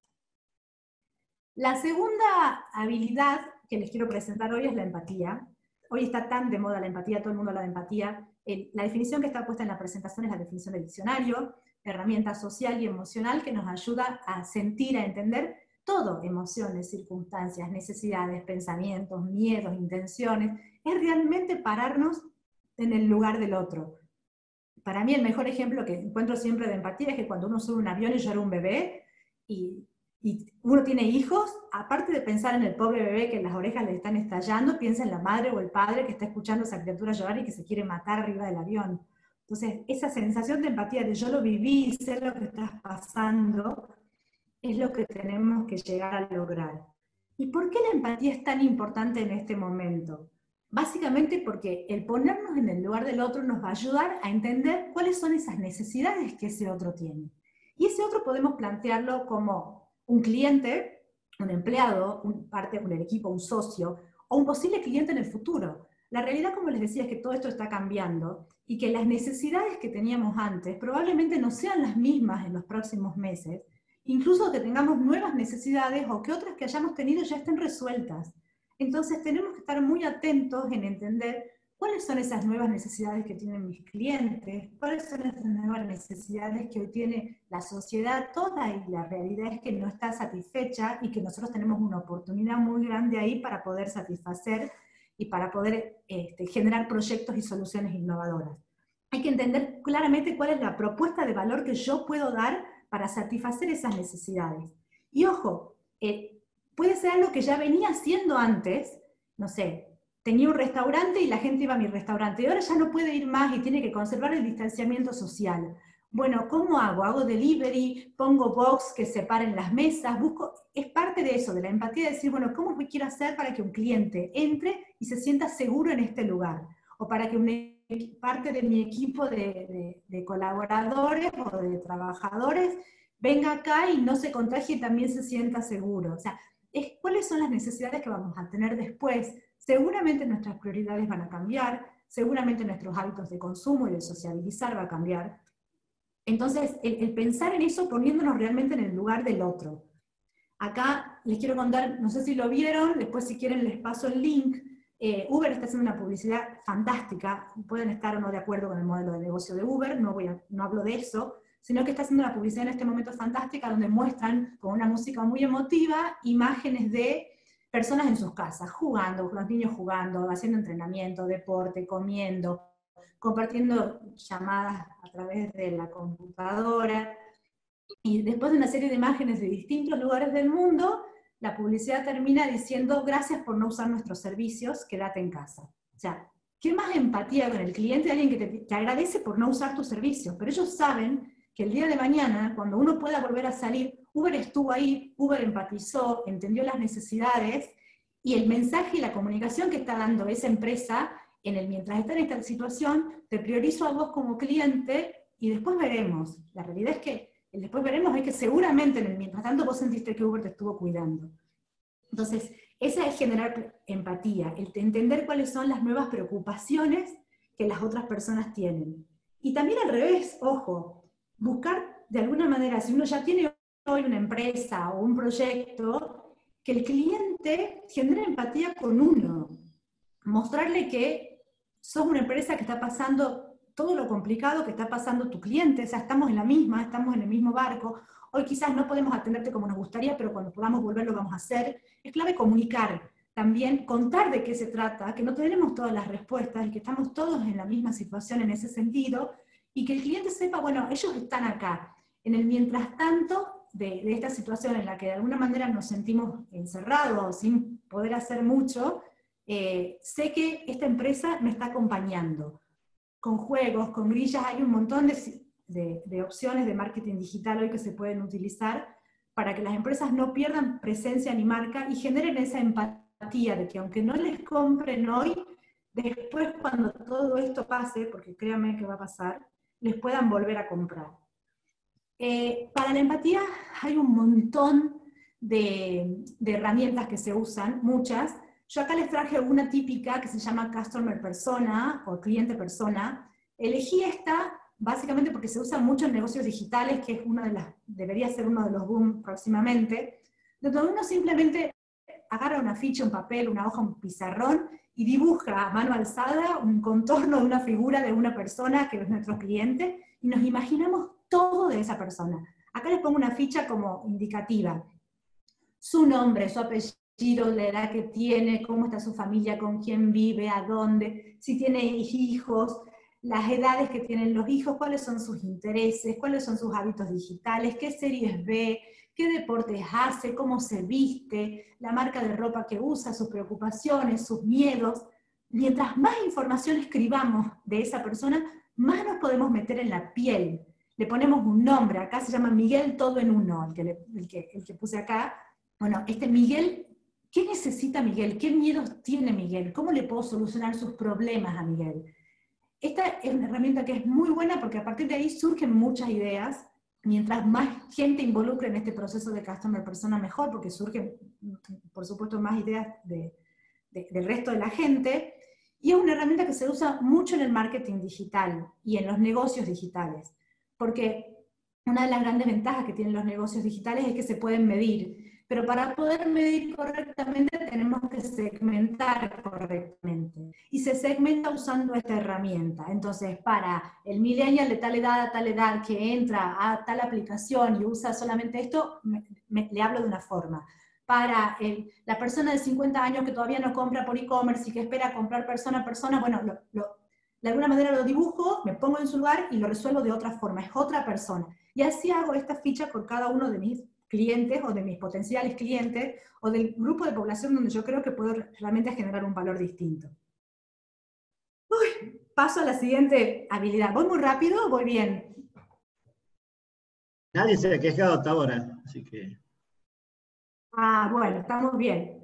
S2: La segunda habilidad que les quiero presentar hoy es la empatía. Hoy está tan de moda la empatía, todo el mundo habla de empatía. El, la definición que está puesta en la presentación es la definición del diccionario, herramienta social y emocional que nos ayuda a sentir, a entender todo, emociones, circunstancias, necesidades, pensamientos, miedos, intenciones. Es realmente pararnos en el lugar del otro. Para mí el mejor ejemplo que encuentro siempre de empatía es que cuando uno sube un avión y llora un bebé, y, y uno tiene hijos, aparte de pensar en el pobre bebé que las orejas le están estallando, piensa en la madre o el padre que está escuchando a esa criatura llorar y que se quiere matar arriba del avión. Entonces, esa sensación de empatía de yo lo viví, sé lo que estás pasando, es lo que tenemos que llegar a lograr. ¿Y por qué la empatía es tan importante en este momento? Básicamente porque el ponernos en el lugar del otro nos va a ayudar a entender cuáles son esas necesidades que ese otro tiene. Y ese otro podemos plantearlo como un cliente, un empleado, un parte del equipo, un socio, o un posible cliente en el futuro. La realidad, como les decía, es que todo esto está cambiando y que las necesidades que teníamos antes probablemente no sean las mismas en los próximos meses, incluso que tengamos nuevas necesidades o que otras que hayamos tenido ya estén resueltas. Entonces tenemos que estar muy atentos en entender cuáles son esas nuevas necesidades que tienen mis clientes, cuáles son esas nuevas necesidades que hoy tiene la sociedad toda, y la realidad es que no está satisfecha y que nosotros tenemos una oportunidad muy grande ahí para poder satisfacer y para poder este, generar proyectos y soluciones innovadoras. Hay que entender claramente cuál es la propuesta de valor que yo puedo dar para satisfacer esas necesidades. Y ojo, eh, puede ser algo que ya venía haciendo antes, no sé, tenía un restaurante y la gente iba a mi restaurante, y ahora ya no puede ir más y tiene que conservar el distanciamiento social. Bueno, ¿cómo hago? Hago delivery, pongo box que separen las mesas, busco, es parte de eso, de la empatía, de decir, bueno, ¿cómo quiero hacer para que un cliente entre y se sienta seguro en este lugar? O para que una parte de mi equipo de, de, de colaboradores o de trabajadores venga acá y no se contagie y también se sienta seguro. O sea, es, ¿cuáles son las necesidades que vamos a tener después? Seguramente nuestras prioridades van a cambiar, seguramente nuestros hábitos de consumo y de socializar va a cambiar. Entonces, el, el pensar en eso poniéndonos realmente en el lugar del otro. Acá les quiero contar, no sé si lo vieron, después si quieren les paso el link. Eh, Uber está haciendo una publicidad fantástica, pueden estar o no de acuerdo con el modelo de negocio de Uber, no, voy a, no hablo de eso, sino que está haciendo una publicidad en este momento fantástica donde muestran con una música muy emotiva imágenes de personas en sus casas, jugando, los niños jugando, haciendo entrenamiento, deporte, comiendo, compartiendo llamadas a través de la computadora, y después de una serie de imágenes de distintos lugares del mundo, la publicidad termina diciendo, gracias por no usar nuestros servicios, quédate en casa. O sea, ¿qué más empatía con el cliente de alguien que te, te agradece por no usar tus servicios? Pero ellos saben que el día de mañana, cuando uno pueda volver a salir, Uber estuvo ahí, Uber empatizó, entendió las necesidades, y el mensaje y la comunicación que está dando esa empresa, en el mientras está en esta situación, te priorizo a vos como cliente, y después veremos. La realidad es que el después veremos es que seguramente en el mientras tanto vos sentiste que Uber te estuvo cuidando. Entonces, esa es generar empatía, el entender cuáles son las nuevas preocupaciones que las otras personas tienen. Y también al revés, ojo, buscar de alguna manera, si uno ya tiene hoy una empresa o un proyecto, que el cliente genere empatía con uno. Mostrarle que sos una empresa que está pasando todo lo complicado que está pasando tu cliente, o sea, estamos en la misma, estamos en el mismo barco, hoy quizás no podemos atenderte como nos gustaría, pero cuando podamos volver lo vamos a hacer. Es clave comunicar, también contar de qué se trata, que no tenemos todas las respuestas y que estamos todos en la misma situación en ese sentido, y que el cliente sepa, bueno, ellos están acá. En el mientras tanto de, de esta situación en la que de alguna manera nos sentimos encerrados sin poder hacer mucho, eh, sé que esta empresa me está acompañando. Con juegos, con grillas, hay un montón de, de, de opciones de marketing digital hoy que se pueden utilizar para que las empresas no pierdan presencia ni marca y generen esa empatía de que aunque no les compren hoy, después cuando todo esto pase, porque créanme que va a pasar, les puedan volver a comprar. Eh, para la empatía hay un montón de, de herramientas que se usan, muchas. Yo acá les traje una típica que se llama Customer Persona, o Cliente Persona. Elegí esta básicamente porque se usa mucho en negocios digitales, que es una de las, debería ser uno de los boom próximamente, donde uno simplemente agarra una ficha, un papel, una hoja, un pizarrón, y dibuja a mano alzada un contorno de una figura de una persona que es nuestro cliente, y nos imaginamos todo de esa persona. Acá les pongo una ficha como indicativa. Su nombre, su apellido, la edad que tiene, cómo está su familia, con quién vive, a dónde, si tiene hijos, las edades que tienen los hijos, cuáles son sus intereses, cuáles son sus hábitos digitales, qué series ve, qué deportes hace, cómo se viste, la marca de ropa que usa, sus preocupaciones, sus miedos. Mientras más información escribamos de esa persona, más nos podemos meter en la piel. Le ponemos un nombre, acá se llama Miguel todo en uno, el que, le, el que, el que puse acá. Bueno, este Miguel, ¿qué necesita Miguel? ¿Qué miedos tiene Miguel? ¿Cómo le puedo solucionar sus problemas a Miguel? Esta es una herramienta que es muy buena porque a partir de ahí surgen muchas ideas. Mientras más gente involucre en este proceso de Customer Persona, mejor, porque surgen, por supuesto, más ideas de, de, del resto de la gente. Y es una herramienta que se usa mucho en el marketing digital y en los negocios digitales. Porque una de las grandes ventajas que tienen los negocios digitales es que se pueden medir. Pero para poder medir correctamente tenemos que segmentar correctamente. Y se segmenta usando esta herramienta. Entonces, para el millennial de tal edad a tal edad que entra a tal aplicación y usa solamente esto, me, me, le hablo de una forma. Para el, la persona de cincuenta años que todavía no compra por e-commerce y que espera comprar persona a persona, bueno, lo, lo, de alguna manera lo dibujo, me pongo en su lugar y lo resuelvo de otra forma. Es otra persona. Y así hago esta ficha por cada uno de mis clientes o de mis potenciales clientes o del grupo de población donde yo creo que puedo realmente generar un valor distinto. Uy, paso a la siguiente habilidad. ¿Voy muy rápido o voy bien?
S1: Nadie se ha quejado hasta ahora, así que...
S2: Ah, bueno, estamos bien.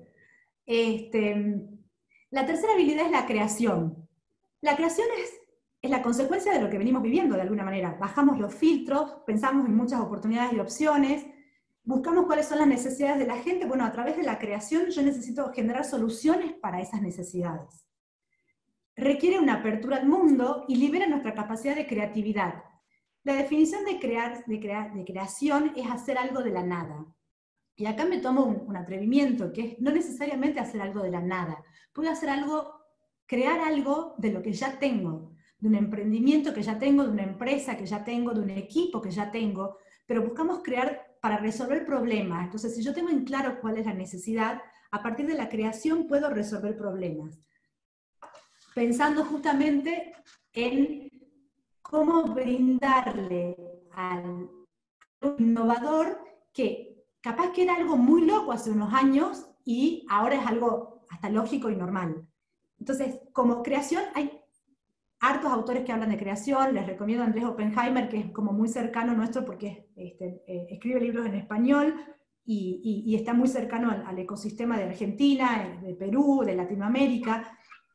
S2: Este, la tercera habilidad es la creación. La creación es, es la consecuencia de lo que venimos viviendo de alguna manera. Bajamos los filtros, pensamos en muchas oportunidades y opciones, buscamos cuáles son las necesidades de la gente. Bueno, a través de la creación yo necesito generar soluciones para esas necesidades. Requiere una apertura al mundo y libera nuestra capacidad de creatividad. La definición de, crear, de, crea, de creación es hacer algo de la nada. Y acá me tomo un, un atrevimiento, que es no necesariamente hacer algo de la nada. Puedo hacer algo, crear algo de lo que ya tengo, de un emprendimiento que ya tengo, de una empresa que ya tengo, de un equipo que ya tengo, pero buscamos crear para resolver problemas. Entonces, si yo tengo en claro cuál es la necesidad, a partir de la creación puedo resolver problemas. Pensando justamente en cómo brindarle al innovador que capaz que era algo muy loco hace unos años y ahora es algo hasta lógico y normal. Entonces, como creación hay hartos autores que hablan de creación. Les recomiendo a Andrés Oppenheimer, que es como muy cercano nuestro porque este, eh, escribe libros en español y, y, y está muy cercano al, al ecosistema de Argentina, de Perú, de Latinoamérica.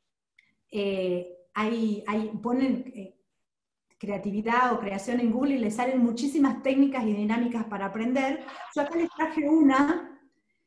S2: Eh, hay, hay, ponen eh, creatividad o creación en Google y les salen muchísimas técnicas y dinámicas para aprender. Yo acá les traje una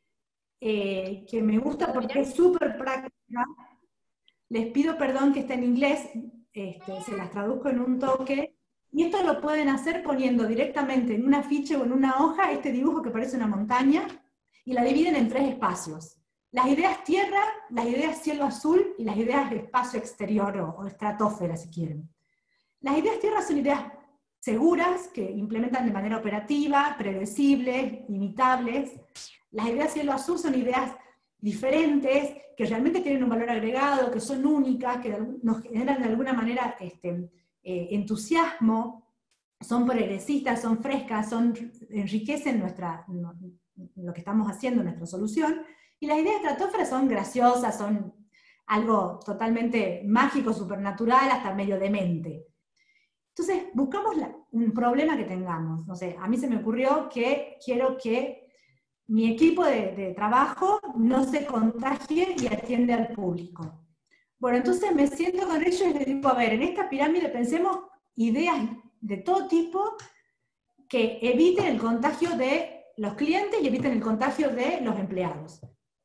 S2: eh, que me gusta porque es súper práctica. Les pido perdón que está en inglés, este, se las traduzco en un toque, y esto lo pueden hacer poniendo directamente en un afiche o en una hoja este dibujo que parece una montaña, y la dividen en tres espacios. Las ideas tierra, las ideas cielo azul, y las ideas espacio exterior o, o estratosfera, si quieren. Las ideas tierra son ideas seguras, que implementan de manera operativa, predecibles, imitables. Las ideas cielo azul son ideas diferentes, que realmente tienen un valor agregado, que son únicas, que nos generan de alguna manera este, eh, entusiasmo, son progresistas, son frescas, son, enriquecen nuestra, no, lo que estamos haciendo, nuestra solución, y las ideas estratosferas son graciosas, son algo totalmente mágico, supernatural, hasta medio demente. Entonces, buscamos la, un problema que tengamos. No sé, a mí se me ocurrió que quiero que mi equipo de, de trabajo no se contagie y atiende al público. Bueno, entonces me siento con ellos y les digo, a ver, en esta pirámide pensemos ideas de todo tipo que eviten el contagio de los clientes y eviten el contagio de los empleados.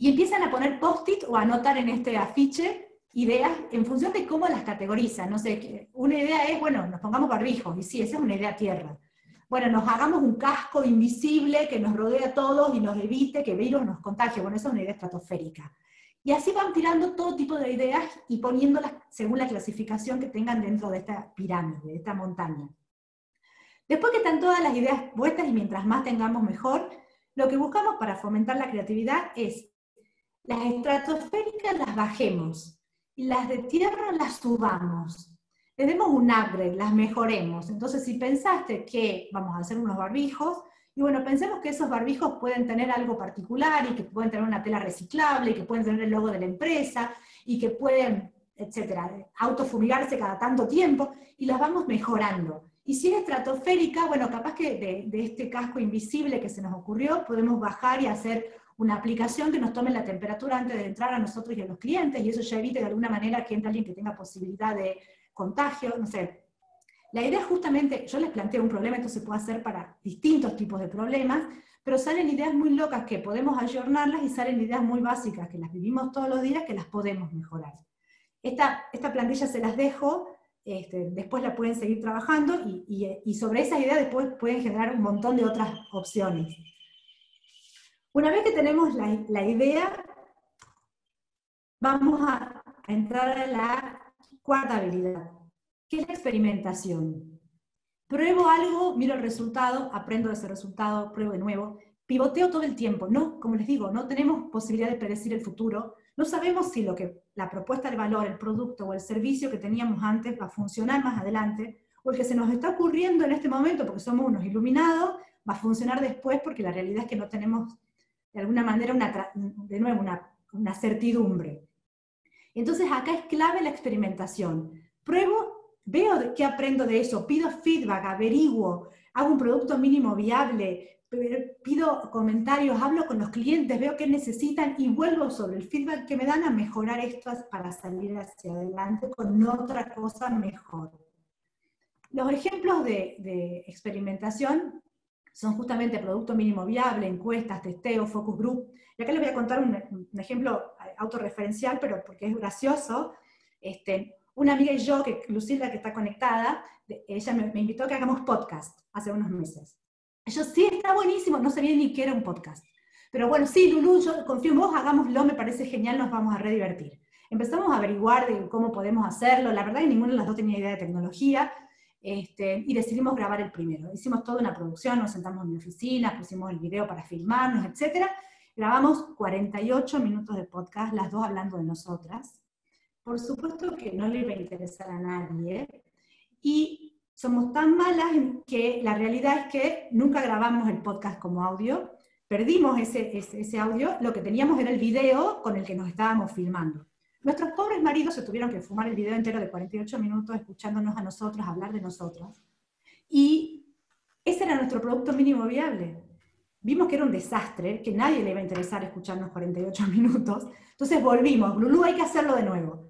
S2: y empiezan a poner post-it o a anotar en este afiche ideas en función de cómo las categorizan. No sé, una idea es, bueno, nos pongamos barbijos, y sí, esa es una idea tierra. Bueno, nos hagamos un casco invisible que nos rodee a todos y nos evite que el virus nos contagie. Bueno, esa es una idea estratosférica. Y así van tirando todo tipo de ideas y poniéndolas según la clasificación que tengan dentro de esta pirámide, de esta montaña. Después que están todas las ideas puestas, y mientras más tengamos mejor, lo que buscamos para fomentar la creatividad es las estratosféricas las bajemos, y las de tierra las subamos. Les demos un upgrade, las mejoremos. Entonces, si pensaste que vamos a hacer unos barbijos, y bueno, pensemos que esos barbijos pueden tener algo particular, y que pueden tener una tela reciclable, y que pueden tener el logo de la empresa, y que pueden, etcétera, autofumigarse cada tanto tiempo, y las vamos mejorando. Y si es estratosférica, bueno, capaz que de, de este casco invisible que se nos ocurrió, podemos bajar y hacer una aplicación que nos tome la temperatura antes de entrar a nosotros y a los clientes, y eso ya evite de alguna manera que entre alguien que tenga posibilidad de contagio, no sé. La idea es justamente, yo les planteo un problema, esto se puede hacer para distintos tipos de problemas, pero salen ideas muy locas que podemos ayornarlas, y salen ideas muy básicas que las vivimos todos los días que las podemos mejorar. Esta, esta plantilla se las dejo, este, después la pueden seguir trabajando, y, y, y sobre esa idea después pueden generar un montón de otras opciones. Una vez que tenemos la, la idea, vamos a, a entrar a la cuarta habilidad, que es la experimentación. Pruebo algo, miro el resultado, aprendo de ese resultado, pruebo de nuevo, pivoteo todo el tiempo. No, como les digo, no tenemos posibilidad de predecir el futuro, no sabemos si lo que, la propuesta de valor, el producto o el servicio que teníamos antes va a funcionar más adelante, o el que se nos está ocurriendo en este momento porque somos unos iluminados, va a funcionar después porque la realidad es que no tenemos de alguna manera una, de nuevo una, una certidumbre. Entonces acá es clave la experimentación. Pruebo, veo qué aprendo de eso, pido feedback, averiguo, hago un producto mínimo viable, pido comentarios, hablo con los clientes, veo qué necesitan y vuelvo sobre el feedback que me dan a mejorar esto para salir hacia adelante con otra cosa mejor. Los ejemplos de, de experimentación son justamente producto mínimo viable, encuestas, testeo, focus group. Y acá les voy a contar un, un ejemplo autorreferencial, pero porque es gracioso. Este, una amiga y yo, que Lucila, que está conectada, ella me, me invitó a que hagamos podcast hace unos meses. Yo, sí, está buenísimo, no sabía ni qué era un podcast. Pero bueno, sí, Lulú, yo confío en vos, hagámoslo, me parece genial, nos vamos a re divertir. Empezamos a averiguar de cómo podemos hacerlo, la verdad que ninguna de las dos tenía idea de tecnología, este, y decidimos grabar el primero. Hicimos toda una producción, nos sentamos en mi oficina, pusimos el video para filmarnos, etcétera. Grabamos cuarenta y ocho minutos de podcast, las dos hablando de nosotras. Por supuesto que no le iba a interesar a nadie, y somos tan malas que la realidad es que nunca grabamos el podcast como audio, perdimos ese, ese, ese audio, lo que teníamos era el video con el que nos estábamos filmando. Nuestros pobres maridos se tuvieron que fumar el video entero de cuarenta y ocho minutos escuchándonos a nosotros, hablar de nosotros, y ese era nuestro producto mínimo viable. Vimos que era un desastre, que nadie le iba a interesar escucharnos cuarenta y ocho minutos, entonces volvimos, Lulú, hay que hacerlo de nuevo.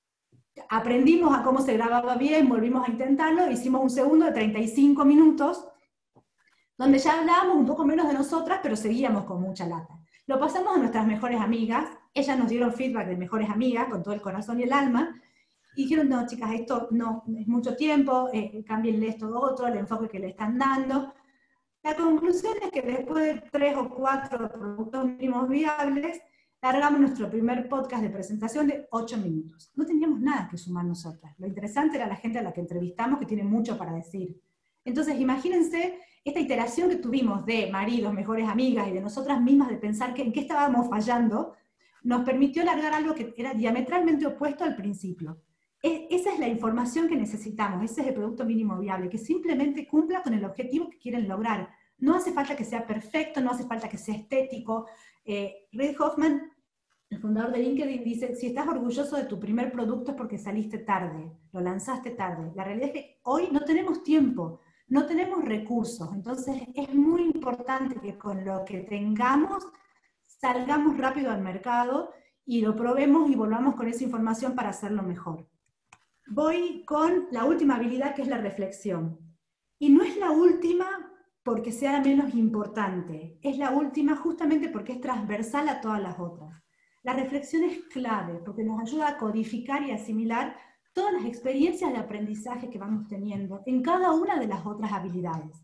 S2: Aprendimos a cómo se grababa bien, volvimos a intentarlo, hicimos un segundo de treinta y cinco minutos, donde ya hablábamos un poco menos de nosotras, pero seguíamos con mucha lata. Lo pasamos a nuestras mejores amigas, ellas nos dieron feedback de mejores amigas, con todo el corazón y el alma, y dijeron, no chicas, esto no es mucho tiempo, eh, cámbienle esto o otro, el enfoque que le están dando. La conclusión es que después de tres o cuatro productos mínimos viables, largamos nuestro primer podcast de presentación de ocho minutos. No teníamos nada que sumar nosotras. Lo interesante era la gente a la que entrevistamos, que tiene mucho para decir. Entonces, imagínense esta iteración que tuvimos de maridos, mejores amigas y de nosotras mismas, de pensar que en qué estábamos fallando, nos permitió largar algo que era diametralmente opuesto al principio. Es, esa es la información que necesitamos, ese es el producto mínimo viable, que simplemente cumpla con el objetivo que quieren lograr. No hace falta que sea perfecto, no hace falta que sea estético. Eh, Reid Hoffman, el fundador de LinkedIn, dice, si estás orgulloso de tu primer producto es porque saliste tarde, lo lanzaste tarde. La realidad es que hoy no tenemos tiempo, no tenemos recursos, entonces es muy importante que con lo que tengamos salgamos rápido al mercado y lo probemos y volvamos con esa información para hacerlo mejor. Voy con la última habilidad, que es la reflexión. Y no es la última porque sea menos importante. Es la última justamente porque es transversal a todas las otras. La reflexión es clave porque nos ayuda a codificar y asimilar todas las experiencias de aprendizaje que vamos teniendo en cada una de las otras habilidades.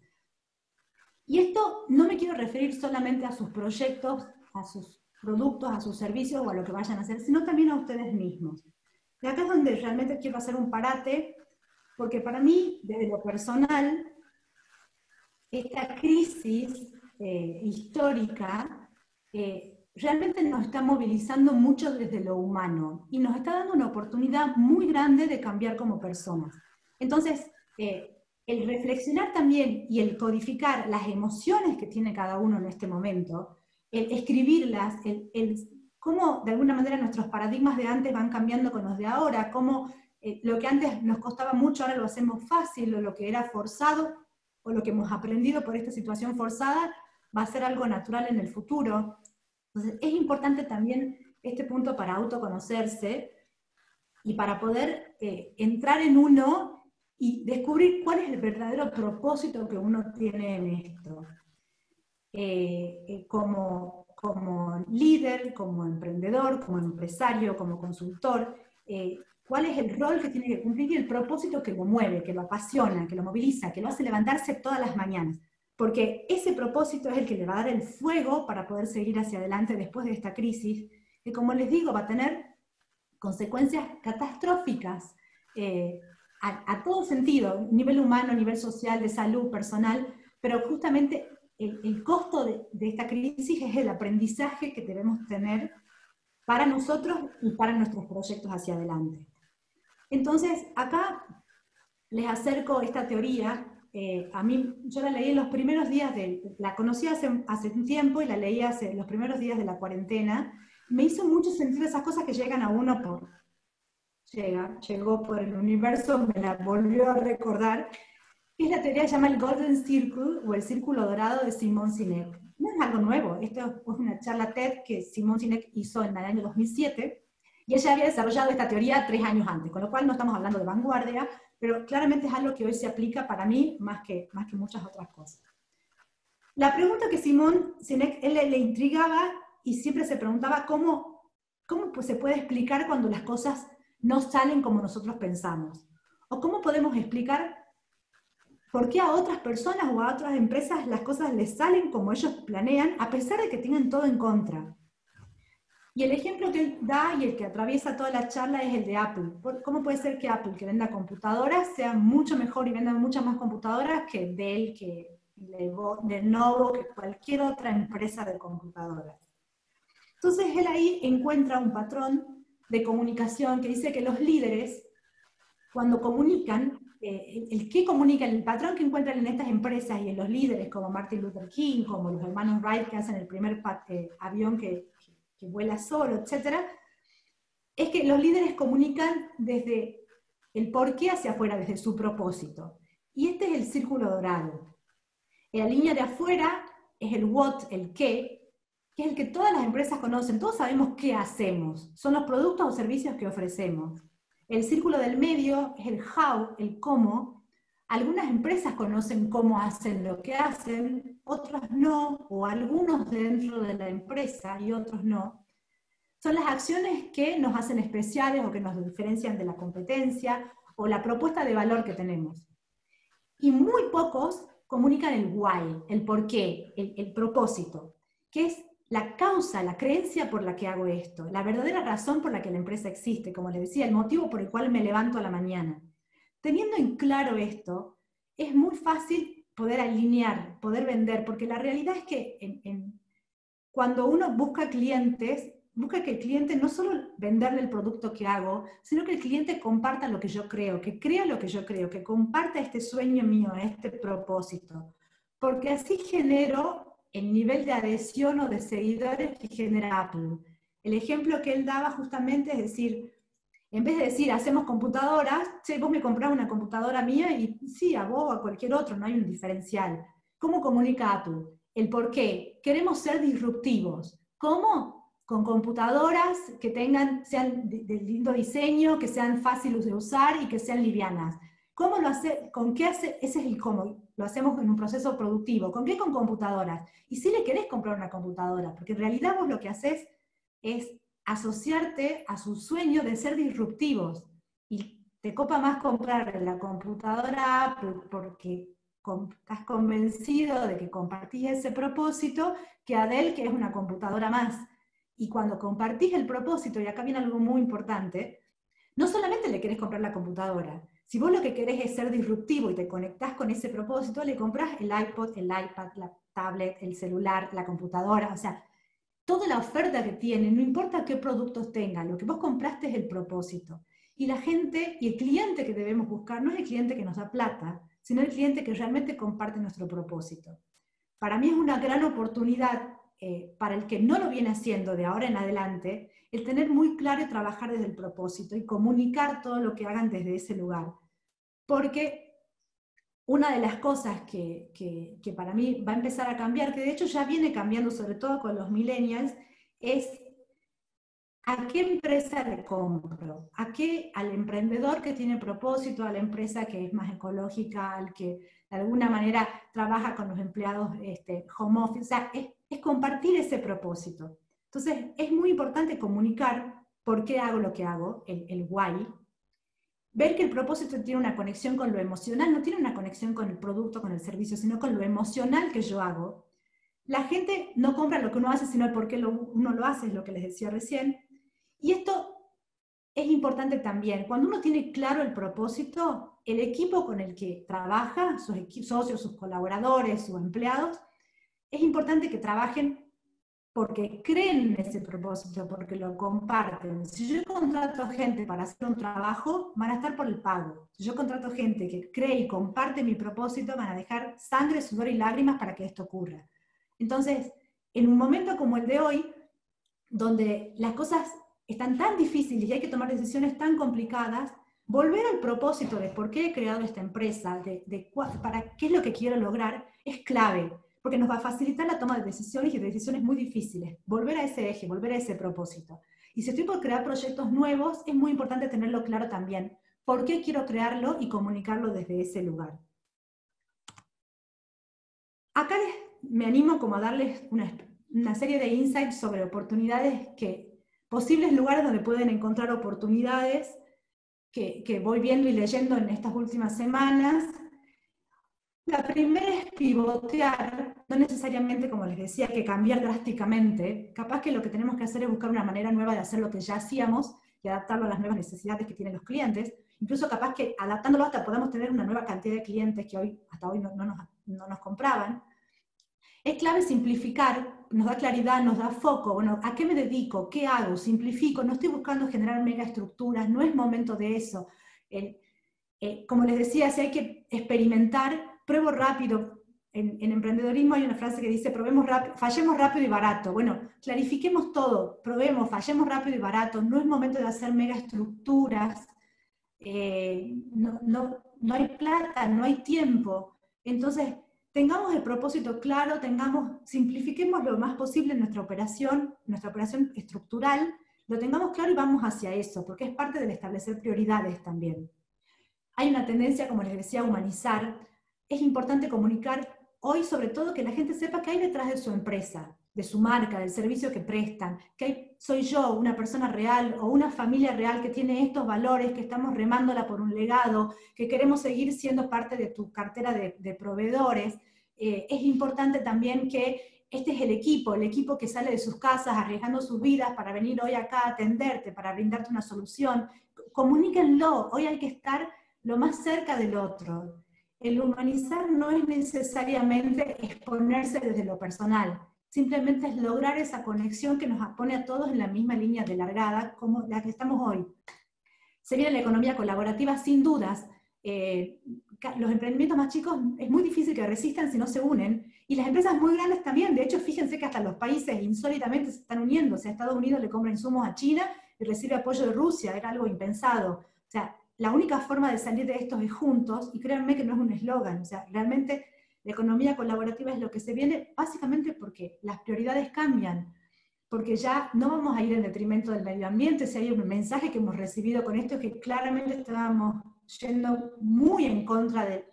S2: Y esto no me quiero referir solamente a sus proyectos, a sus productos, a sus servicios o a lo que vayan a hacer, sino también a ustedes mismos. Y acá es donde realmente quiero hacer un parate, porque para mí, desde lo personal, esta crisis eh, histórica eh, realmente nos está movilizando mucho desde lo humano y nos está dando una oportunidad muy grande de cambiar como personas. Entonces, eh, el reflexionar también y el codificar las emociones que tiene cada uno en este momento, el escribirlas, el, el, cómo de alguna manera nuestros paradigmas de antes van cambiando con los de ahora, cómo eh, lo que antes nos costaba mucho ahora lo hacemos fácil, o lo que era forzado, o lo que hemos aprendido por esta situación forzada, va a ser algo natural en el futuro. Entonces es importante también este punto para autoconocerse y para poder eh, entrar en uno y descubrir cuál es el verdadero propósito que uno tiene en esto. Eh, eh, como, como líder, como emprendedor, como empresario, como consultor, eh, cuál es el rol que tiene que cumplir y el propósito que lo mueve, que lo apasiona, que lo moviliza, que lo hace levantarse todas las mañanas. Porque ese propósito es el que le va a dar el fuego para poder seguir hacia adelante después de esta crisis, que como les digo, va a tener consecuencias catastróficas eh, a, a todo sentido, nivel humano, nivel social, de salud, personal, pero justamente el, el costo de, de esta crisis es el aprendizaje que debemos tener para nosotros y para nuestros proyectos hacia adelante. Entonces, acá les acerco esta teoría. Eh, a mí, yo la leí en los primeros días, de, la conocí hace, hace un tiempo y la leí hace los primeros días de la cuarentena. Me hizo mucho sentido esas cosas que llegan a uno por, llega, llegó por el universo, me la volvió a recordar. Es la teoría que se llama el Golden Circle, o el Círculo Dorado de Simon Sinek. No es algo nuevo, esto es una charla TED que Simon Sinek hizo en el año dos mil siete, y ella había desarrollado esta teoría tres años antes, con lo cual no estamos hablando de vanguardia, pero claramente es algo que hoy se aplica para mí más que, más que muchas otras cosas. La pregunta que Simon Sinek él le, le intrigaba y siempre se preguntaba cómo, cómo pues, se puede explicar cuando las cosas no salen como nosotros pensamos, o cómo podemos explicar por qué a otras personas o a otras empresas las cosas les salen como ellos planean, a pesar de que tengan todo en contra. Y el ejemplo que él da y el que atraviesa toda la charla es el de Apple. ¿Cómo puede ser que Apple, que venda computadoras, sea mucho mejor y venda muchas más computadoras que Dell, que Lenovo, que cualquier otra empresa de computadoras? Entonces él ahí encuentra un patrón de comunicación que dice que los líderes, cuando comunican, eh, el, el que comunican, el patrón que encuentran en estas empresas y en los líderes como Martin Luther King, como los hermanos Wright que hacen el primer eh, avión que que vuela solo, etcétera, es que los líderes comunican desde el porqué hacia afuera, desde su propósito. Y este es el círculo dorado. En la línea de afuera es el what, el qué, que es el que todas las empresas conocen. Todos sabemos qué hacemos. Son los productos o servicios que ofrecemos. El círculo del medio es el how, el cómo. Algunas empresas conocen cómo hacen lo que hacen, otras no, o algunos dentro de la empresa y otros no. Son las acciones que nos hacen especiales o que nos diferencian de la competencia o la propuesta de valor que tenemos. Y muy pocos comunican el why, el por qué, el, el propósito, que es la causa, la creencia por la que hago esto, la verdadera razón por la que la empresa existe, como les decía, el motivo por el cual me levanto a la mañana. Teniendo en claro esto, es muy fácil poder alinear, poder vender, porque la realidad es que en, en, cuando uno busca clientes, busca que el cliente no solo venderle el producto que hago, sino que el cliente comparta lo que yo creo, que crea lo que yo creo, que comparta este sueño mío, este propósito. Porque así genero el nivel de adhesión o de seguidores que genera Apple. El ejemplo que él daba justamente es decir, en vez de decir, hacemos computadoras, che, vos me comprás una computadora mía y sí, a vos o a cualquier otro, no hay un diferencial. ¿Cómo comunica Apple? El por qué. Queremos ser disruptivos. ¿Cómo? Con computadoras que tengan, sean de, de lindo diseño, que sean fáciles de usar y que sean livianas. ¿Cómo lo hace? ¿Con qué hace? Ese es el cómo. lo hacemos en un proceso productivo. ¿Con qué? Con computadoras. Y si le querés comprar una computadora, porque en realidad vos lo que haces es asociarte a su sueño de ser disruptivos. Y te copa más comprar la computadora Apple porque estás convencido de que compartís ese propósito que Adele, que es una computadora más. Y cuando compartís el propósito, y acá viene algo muy importante, no solamente le querés comprar la computadora. Si vos lo que querés es ser disruptivo y te conectás con ese propósito, le compras el iPod, el iPad, la tablet, el celular, la computadora, o sea, toda la oferta que tiene, no importa qué productos tenga, lo que vos compraste es el propósito. Y la gente y el cliente que debemos buscar no es el cliente que nos da plata, sino el cliente que realmente comparte nuestro propósito. Para mí es una gran oportunidad, eh, para el que no lo viene haciendo de ahora en adelante, el tener muy claro y trabajar desde el propósito y comunicar todo lo que hagan desde ese lugar. Porque una de las cosas que, que, que para mí va a empezar a cambiar, que de hecho ya viene cambiando sobre todo con los millennials, es ¿a qué empresa le compro? ¿A qué? Al emprendedor que tiene propósito, a la empresa que es más ecológica, al que de alguna manera trabaja con los empleados este, home office, o sea, es, es compartir ese propósito. Entonces, es muy importante comunicar por qué hago lo que hago, el, el why, ver que el propósito tiene una conexión con lo emocional, no tiene una conexión con el producto, con el servicio, sino con lo emocional que yo hago. La gente no compra lo que uno hace, sino el por qué lo, uno lo hace, es lo que les decía recién. Y esto es importante también. Cuando uno tiene claro el propósito, el equipo con el que trabaja, sus socios, sus colaboradores, sus empleados, es importante que trabajen porque creen en ese propósito, porque lo comparten. Si yo contrato gente para hacer un trabajo, van a estar por el pago. Si yo contrato gente que cree y comparte mi propósito, van a dejar sangre, sudor y lágrimas para que esto ocurra. Entonces, en un momento como el de hoy, donde las cosas están tan difíciles y hay que tomar decisiones tan complicadas, volver al propósito de por qué he creado esta empresa, de, de para qué es lo que quiero lograr, es clave, porque nos va a facilitar la toma de decisiones y de decisiones muy difíciles. Volver a ese eje, volver a ese propósito. Y si estoy por crear proyectos nuevos, es muy importante tenerlo claro también. ¿Por qué quiero crearlo y comunicarlo desde ese lugar? Acá les, me animo como a darles una, una serie de insights sobre oportunidades, que, posibles lugares donde pueden encontrar oportunidades que, que voy viendo y leyendo en estas últimas semanas. La primera es pivotear, no necesariamente, como les decía, que cambiar drásticamente. Capaz que lo que tenemos que hacer es buscar una manera nueva de hacer lo que ya hacíamos y adaptarlo a las nuevas necesidades que tienen los clientes. Incluso capaz que adaptándolo hasta podamos tener una nueva cantidad de clientes que hoy, hasta hoy no, no, nos, no nos compraban. Es clave simplificar, nos da claridad, nos da foco. Bueno, ¿a qué me dedico? ¿Qué hago? Simplifico, no estoy buscando generar megaestructuras, no es momento de eso. El, eh, como les decía, si hay que experimentar, pruebo rápido. En, en emprendedorismo hay una frase que dice, probemos rápido, fallemos rápido y barato. Bueno, clarifiquemos todo, probemos, fallemos rápido y barato. No es momento de hacer megaestructuras, eh, no, no, no hay plata, no hay tiempo. Entonces, tengamos el propósito claro, tengamos, simplifiquemos lo más posible nuestra operación, nuestra operación estructural, lo tengamos claro y vamos hacia eso, porque es parte del establecer prioridades también. Hay una tendencia, como les decía, a humanizar. Es importante comunicar hoy, sobre todo, que la gente sepa qué hay detrás de su empresa, de su marca, del servicio que prestan, que hay, soy yo, una persona real o una familia real que tiene estos valores, que estamos remándola por un legado, que queremos seguir siendo parte de tu cartera de, de proveedores. Eh, es importante también que este es el equipo, el equipo que sale de sus casas arriesgando sus vidas para venir hoy acá a atenderte, para brindarte una solución. Comuníquenlo, hoy hay que estar lo más cerca del otro. El humanizar no es necesariamente exponerse desde lo personal, simplemente es lograr esa conexión que nos pone a todos en la misma línea de largada como la que estamos hoy. Se viene la economía colaborativa sin dudas. Eh, los emprendimientos más chicos es muy difícil que resistan si no se unen, y las empresas muy grandes también. De hecho, fíjense que hasta los países insólitamente se están uniendo. O sea, Estados Unidos le compra insumos a China y recibe apoyo de Rusia, era algo impensado. O sea, la única forma de salir de estos es juntos, y créanme que no es un eslogan. O sea, realmente la economía colaborativa es lo que se viene, básicamente porque las prioridades cambian, porque ya no vamos a ir en detrimento del medio ambiente. Si hay un mensaje que hemos recibido con esto es que claramente estábamos yendo muy en contra de,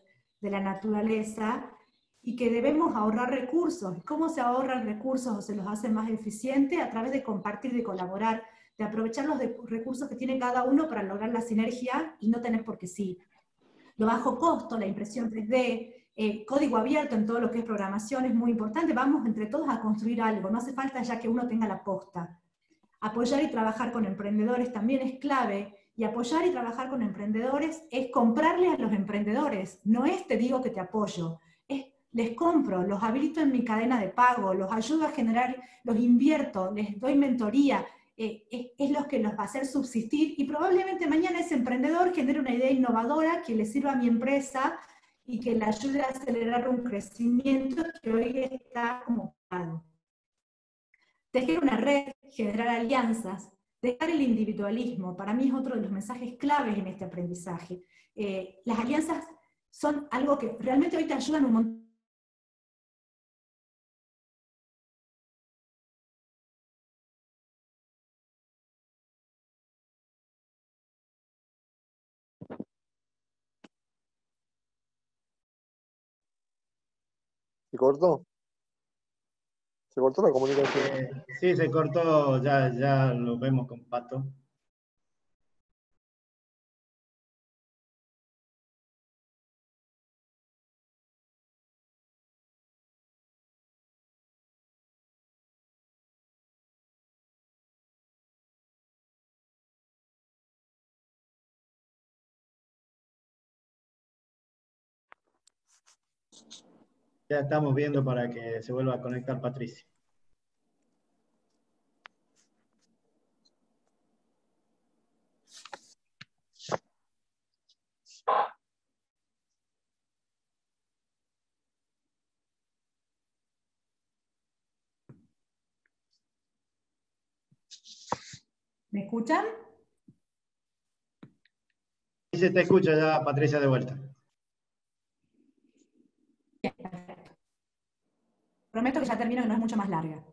S2: de la naturaleza y que debemos ahorrar recursos. ¿Cómo se ahorran recursos o se los hace más eficientes? A través de compartir, de colaborar, de aprovechar los de recursos que tiene cada uno para lograr la sinergia y no tener por qué sí. Lo bajo costo, la impresión tres D, eh, código abierto en todo lo que es programación es muy importante. Vamos entre todos a construir algo, no hace falta ya que uno tenga la posta. Apoyar y trabajar con emprendedores también es clave, y apoyar y trabajar con emprendedores es comprarle a los emprendedores, no es te digo que te apoyo, es les compro, los habilito en mi cadena de pago, los ayudo a generar, los invierto, les doy mentoría, eh, es, es lo que los va a hacer subsistir, y probablemente mañana ese emprendedor genere una idea innovadora que le sirva a mi empresa y que le ayude a acelerar un crecimiento que hoy está como parado. Tejer una red, generar alianzas, dejar el individualismo, para mí es otro de los mensajes claves en este aprendizaje. Eh, las alianzas son algo que realmente hoy te ayudan un montón.
S5: ¿Se cortó? ¿Se cortó la comunicación?
S1: Eh, sí, se cortó, ya, ya lo vemos con Pato. Ya estamos viendo para que se vuelva a conectar Patricia.
S2: ¿Me escuchan?
S1: Sí, se te escucha ya, Patricia, de vuelta.
S2: Bien, perfecto. Prometo que ya termino, que no es mucho más larga.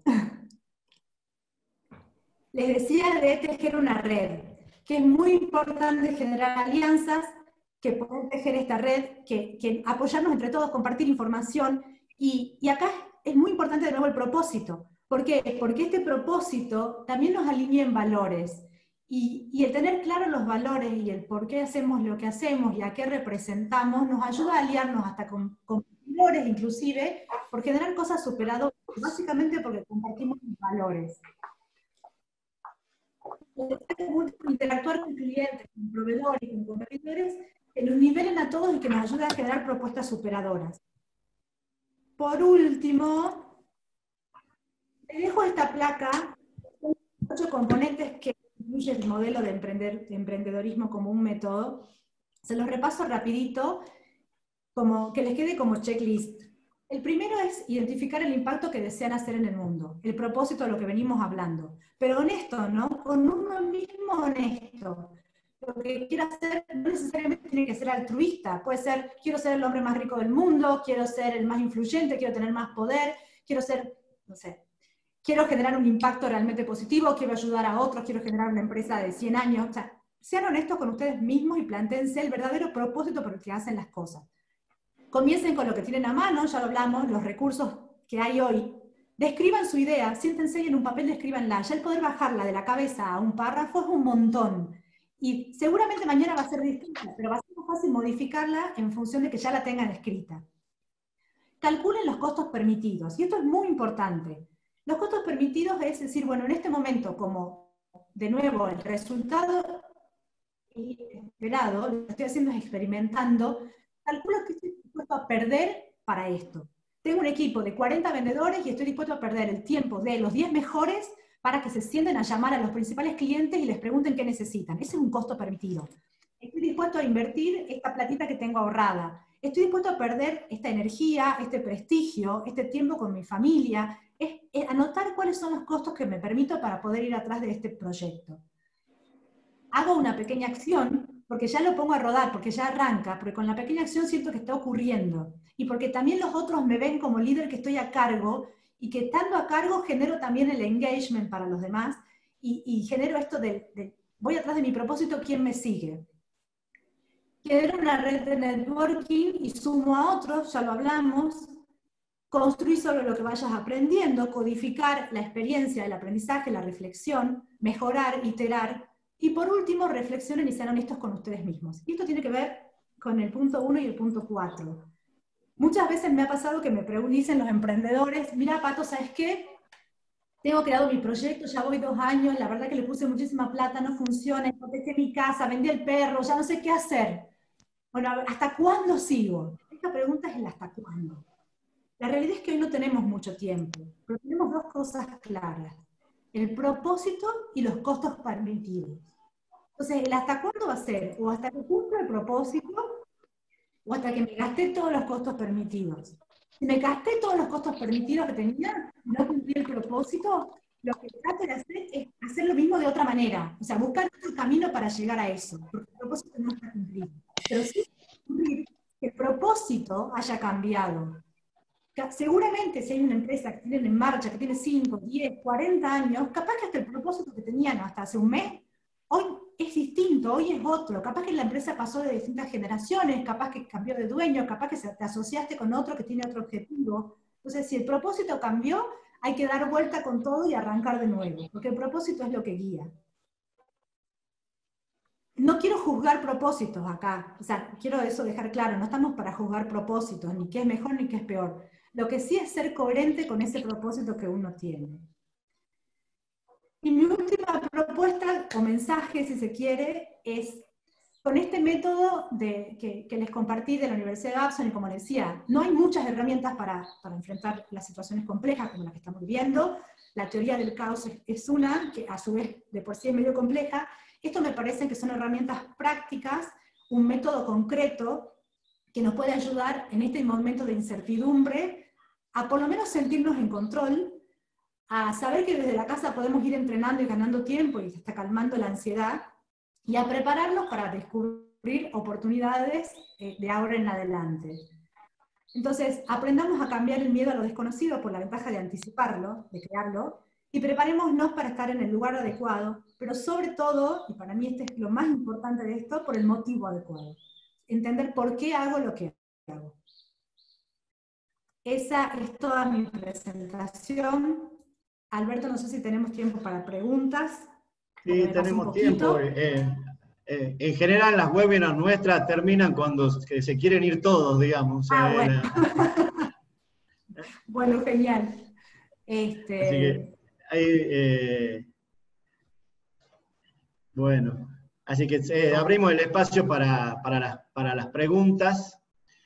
S2: Les decía de tejer una red, que es muy importante generar alianzas, que poder tejer esta red, que, que apoyarnos entre todos, compartir información, y, y acá es muy importante de nuevo el propósito. ¿Por qué? Porque este propósito también nos alinea en valores, y, y el tener claros los valores y el por qué hacemos lo que hacemos y a qué representamos, nos ayuda a aliarnos hasta con competidores inclusive, por generar cosas superadoras, básicamente porque compartimos valores. Interactuar con clientes, con proveedores y con competidores que nos nivelen a todos y que nos ayuden a generar propuestas superadoras. Por último, les dejo esta placa, ocho componentes que incluye el modelo de, emprender, de emprendedorismo como un método. Se los repaso rapidito, como que les quede como checklist. El primero es identificar el impacto que desean hacer en el mundo, el propósito de lo que venimos hablando. Pero honesto, ¿no? Con uno mismo honesto. Lo que quiero hacer no necesariamente tiene que ser altruista. Puede ser, quiero ser el hombre más rico del mundo, quiero ser el más influyente, quiero tener más poder, quiero ser, no sé, quiero generar un impacto realmente positivo, quiero ayudar a otros, quiero generar una empresa de cien años. O sea, sean honestos con ustedes mismos y plantéense el verdadero propósito por el que hacen las cosas. Comiencen con lo que tienen a mano, ya lo hablamos, los recursos que hay hoy. Describan su idea, siéntense y en un papel descríbanla. Ya el poder bajarla de la cabeza a un párrafo es un montón. Y seguramente mañana va a ser distinta, pero va a ser más fácil modificarla en función de que ya la tengan escrita. Calculen los costos permitidos, y esto es muy importante. Los costos permitidos es decir, bueno, en este momento, como de nuevo el resultado esperado, lo que estoy haciendo es experimentando, calculo que estoy dispuesto a perder para esto. Tengo un equipo de cuarenta vendedores y estoy dispuesto a perder el tiempo de los diez mejores para que se sienten a llamar a los principales clientes y les pregunten qué necesitan. Ese es un costo permitido. Estoy dispuesto a invertir esta platita que tengo ahorrada. Estoy dispuesto a perder esta energía, este prestigio, este tiempo con mi familia. Es, es anotar cuáles son los costos que me permito para poder ir atrás de este proyecto. Hago una pequeña acción, porque ya lo pongo a rodar, porque ya arranca, porque con la pequeña acción siento que está ocurriendo. Y porque también los otros me ven como líder que estoy a cargo, y que estando a cargo genero también el engagement para los demás, y, y genero esto de, de, voy atrás de mi propósito, ¿quién me sigue? Genero una red de networking y sumo a otros, ya lo hablamos. Construir sobre lo que vayas aprendiendo, codificar la experiencia, el aprendizaje, la reflexión, mejorar, iterar. Y por último, reflexionen y sean honestos con ustedes mismos. Y esto tiene que ver con el punto uno y el punto cuatro. Muchas veces me ha pasado que me dicen los emprendedores, mira Pato, ¿sabes qué? Tengo creado mi proyecto, ya voy dos años, la verdad que le puse muchísima plata, no funciona, hipotequé mi casa, vendí el perro, ya no sé qué hacer. Bueno, ¿hasta cuándo sigo? Esta pregunta es el hasta cuándo. La realidad es que hoy no tenemos mucho tiempo, pero tenemos dos cosas claras. El propósito y los costos permitidos. Entonces, ¿el hasta cuándo va a ser? O hasta que cumpla el propósito, o hasta que me gasté todos los costos permitidos. Si me gasté todos los costos permitidos que tenía, no cumplí el propósito, lo que trato de hacer es hacer lo mismo de otra manera. O sea, buscar otro camino para llegar a eso, porque el propósito no está cumplido. Pero sí que el propósito haya cambiado. Seguramente si hay una empresa que tienen en marcha, que tiene cinco, diez, cuarenta años, capaz que hasta el propósito que tenían hasta hace un mes, hoy es distinto, hoy es otro. Capaz que la empresa pasó de distintas generaciones, capaz que cambió de dueño, capaz que te asociaste con otro que tiene otro objetivo. Entonces, si el propósito cambió, hay que dar vuelta con todo y arrancar de nuevo, porque el propósito es lo que guía. No quiero juzgar propósitos acá, o sea, quiero eso dejar claro, no estamos para juzgar propósitos, ni qué es mejor ni qué es peor. Lo que sí es ser coherente con ese propósito que uno tiene. Y mi última propuesta, o mensaje, si se quiere, es con este método de, que, que les compartí de la Universidad de Babson, y como les decía, no hay muchas herramientas para, para enfrentar las situaciones complejas como las que estamos viviendo. La teoría del caos es, es una, que a su vez de por sí es medio compleja. Esto me parece que son herramientas prácticas, un método concreto que nos puede ayudar en este momento de incertidumbre a por lo menos sentirnos en control, a saber que desde la casa podemos ir entrenando y ganando tiempo y se está calmando la ansiedad, y a prepararnos para descubrir oportunidades eh, de ahora en adelante. Entonces, aprendamos a cambiar el miedo a lo desconocido por la ventaja de anticiparlo, de crearlo, y preparémonos para estar en el lugar adecuado, pero sobre todo, y para mí este es lo más importante de esto, por el motivo adecuado. Entender por qué hago lo que hago. Esa es toda mi presentación. Alberto, no sé si tenemos tiempo para preguntas.
S1: Sí, tenemos tiempo. Eh, eh, en general, las webinars nuestras terminan cuando se, se quieren ir todos, digamos.
S2: Ah,
S1: eh,
S2: bueno.
S1: La...
S2: Bueno, genial. Este...
S1: Así que, hay, eh... bueno, así que eh, abrimos el espacio para, para, las, para las preguntas.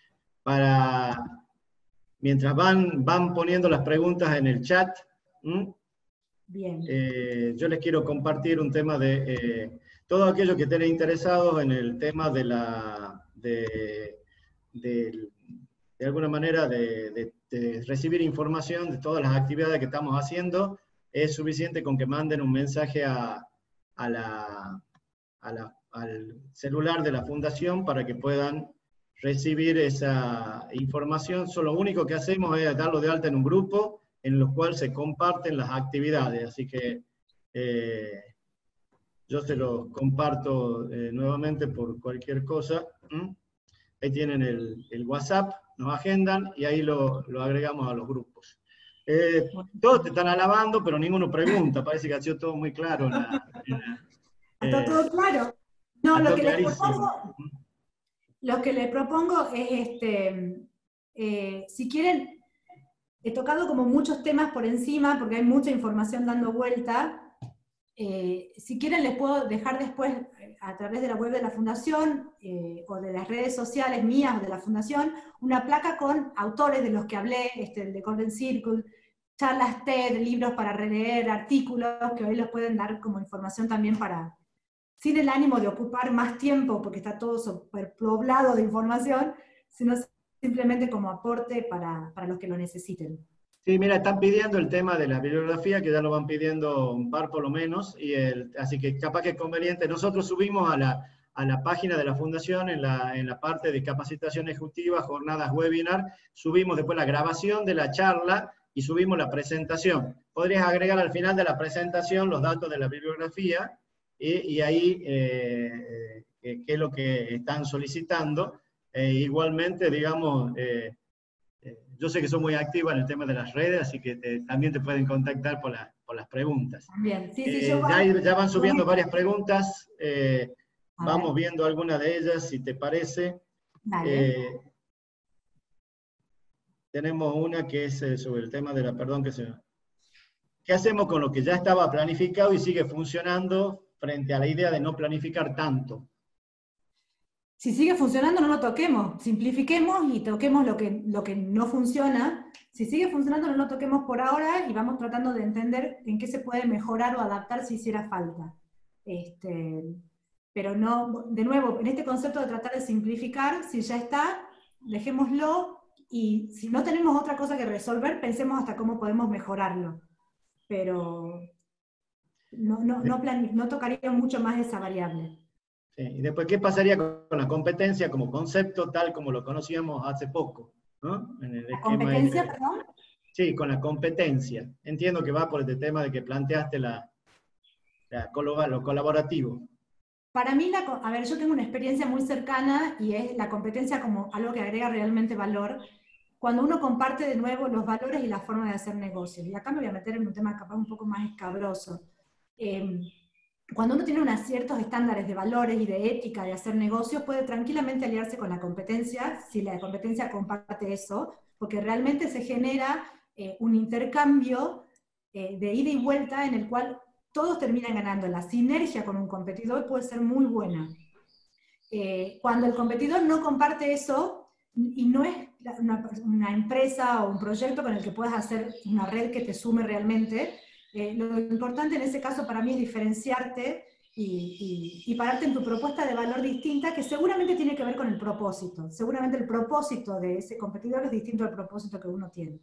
S1: Para, mientras van, van poniendo las preguntas en el chat. ¿Mm?
S2: Bien.
S1: Eh, yo les quiero compartir un tema de eh, todos aquellos que estén interesados en el tema de la de, de, de alguna manera de, de, de recibir información de todas las actividades que estamos haciendo. Es suficiente con que manden un mensaje a, a la, a la, al celular de la fundación para que puedan recibir esa información. So, lo único que hacemos es darlo de alta en un grupo en los cuales se comparten las actividades, así que eh, yo se los comparto eh, nuevamente por cualquier cosa. ¿Mm? Ahí tienen el, el WhatsApp, nos agendan y ahí lo, lo agregamos a los grupos. Eh, todos te están alabando, pero ninguno pregunta, parece que ha sido todo muy claro. En la, en la,
S2: ¿Está
S1: eh,
S2: todo claro? No, lo que, les propongo,
S1: ¿Mm?
S2: lo que les propongo es, este, eh, si quieren, he tocado como muchos temas por encima, porque hay mucha información dando vuelta. Eh, si quieren les puedo dejar después, a través de la web de la Fundación, eh, o de las redes sociales mías o de la Fundación, una placa con autores de los que hablé, este, el de Golden Circle, charlas TED, libros para releer, artículos, que hoy los pueden dar como información también para, sin el ánimo de ocupar más tiempo, porque está todo superpoblado de información, sino simplemente como aporte para, para los que lo necesiten.
S1: Sí, mira, están pidiendo el tema de la bibliografía, que ya lo van pidiendo un par por lo menos, y el, así que capaz que es conveniente. Nosotros subimos a la, a la página de la Fundación, en la, en la parte de capacitación ejecutiva, jornadas webinar, subimos después la grabación de la charla y subimos la presentación. Podrías agregar al final de la presentación los datos de la bibliografía, y, y ahí eh, eh, qué es lo que están solicitando. Eh, igualmente, digamos, eh, eh, yo sé que son muy activas en el tema de las redes, así que te, también te pueden contactar por, la, por las preguntas.
S2: Bien, sí, sí,
S1: Eh,
S2: yo...
S1: ya, ya van subiendo varias preguntas, eh,
S2: A
S1: vamos
S2: ver.
S1: viendo algunas de ellas, si te parece.
S2: Dale.
S1: Eh, tenemos una que es eh, sobre el tema de la, perdón, que se... ¿Qué hacemos con lo que ya estaba planificado y sigue funcionando frente a la idea de no planificar tanto?
S2: Si sigue funcionando, no lo toquemos. Simplifiquemos y toquemos lo que, lo que no funciona. Si sigue funcionando, no lo toquemos por ahora y vamos tratando de entender en qué se puede mejorar o adaptar si hiciera falta. Este, pero no, de nuevo, en este concepto de tratar de simplificar, si ya está, dejémoslo, y si no tenemos otra cosa que resolver, pensemos hasta cómo podemos mejorarlo. Pero no, no, no, plan, no tocaría mucho más esa variable.
S1: Sí, y después, ¿qué pasaría con la competencia como concepto tal como lo conocíamos hace poco? ¿No? En el
S2: ¿La
S1: esquema
S2: competencia,
S1: de,
S2: perdón?
S1: Sí, con la competencia. Entiendo que va por este tema de que planteaste la, la, lo colaborativo.
S2: Para mí, la, a ver, yo tengo una experiencia muy cercana y es la competencia como algo que agrega realmente valor. Cuando uno comparte de nuevo los valores y la forma de hacer negocios. Y acá me voy a meter en un tema capaz un poco más escabroso. Eh, cuando uno tiene unos ciertos estándares de valores y de ética de hacer negocios, puede tranquilamente aliarse con la competencia, si la competencia comparte eso, porque realmente se genera eh, un intercambio eh, de ida y vuelta en el cual todos terminan ganando. La sinergia con un competidor puede ser muy buena. Eh, cuando el competidor no comparte eso, y no es una, una empresa o un proyecto con el que puedas hacer una red que te sume realmente, eh, lo importante en ese caso para mí es diferenciarte y, y, y pararte en tu propuesta de valor distinta, que seguramente tiene que ver con el propósito. Seguramente el propósito de ese competidor es distinto al propósito que uno tiene.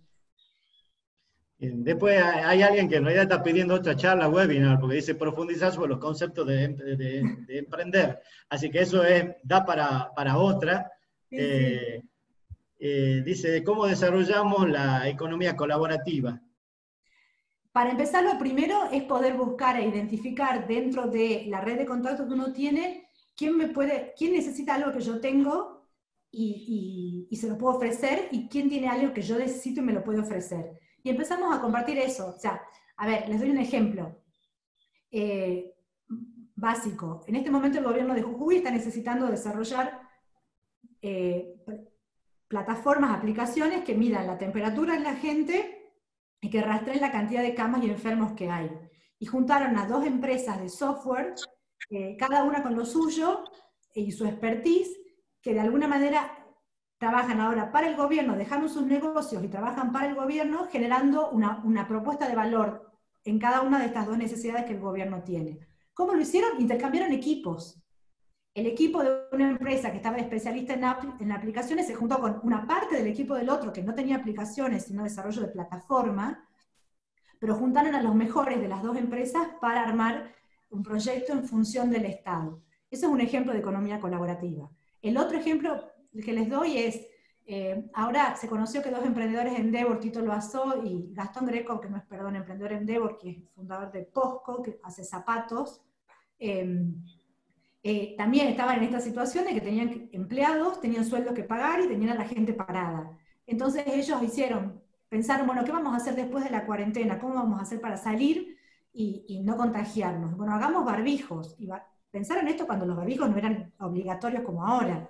S1: Después hay alguien que en realidad está pidiendo otra charla webinar, porque dice profundizar sobre los conceptos de, de, de emprender. Así que eso es, da para, para otra.
S2: Sí,
S1: eh,
S2: sí.
S1: Eh, dice, ¿cómo desarrollamos la economía colaborativa?
S2: Para empezar, lo primero es poder buscar e identificar dentro de la red de contactos que uno tiene quién, me puede, quién necesita algo que yo tengo y, y, y se lo puedo ofrecer, y quién tiene algo que yo necesito y me lo puede ofrecer. Y empezamos a compartir eso. O sea, a ver, les doy un ejemplo eh, básico. En este momento el gobierno de Jujuy está necesitando desarrollar eh, plataformas, aplicaciones que midan la temperatura en la gente y que rastreen la cantidad de camas y enfermos que hay. Y juntaron a dos empresas de software, eh, cada una con lo suyo y su expertise, que de alguna manera trabajan ahora para el gobierno, dejaron sus negocios y trabajan para el gobierno, generando una, una propuesta de valor en cada una de estas dos necesidades que el gobierno tiene. ¿Cómo lo hicieron? Intercambiaron equipos. El equipo de una empresa que estaba especialista en, en aplicaciones se juntó con una parte del equipo del otro que no tenía aplicaciones, sino desarrollo de plataforma, pero juntaron a los mejores de las dos empresas para armar un proyecto en función del Estado. Eso es un ejemplo de economía colaborativa. El otro ejemplo que les doy es, eh, ahora se conoció que dos emprendedores en Endeavor, Tito Loazó y Gastón Greco, que no es, perdón, emprendedor en Endeavor, que es fundador de Posco, que hace zapatos, eh, Eh, también estaban en esta situación de que tenían empleados, tenían sueldos que pagar y tenían a la gente parada. Entonces ellos hicieron, pensaron, bueno, ¿qué vamos a hacer después de la cuarentena? ¿Cómo vamos a hacer para salir y, y no contagiarnos? Bueno, hagamos barbijos. Y ba pensaron esto cuando los barbijos no eran obligatorios como ahora.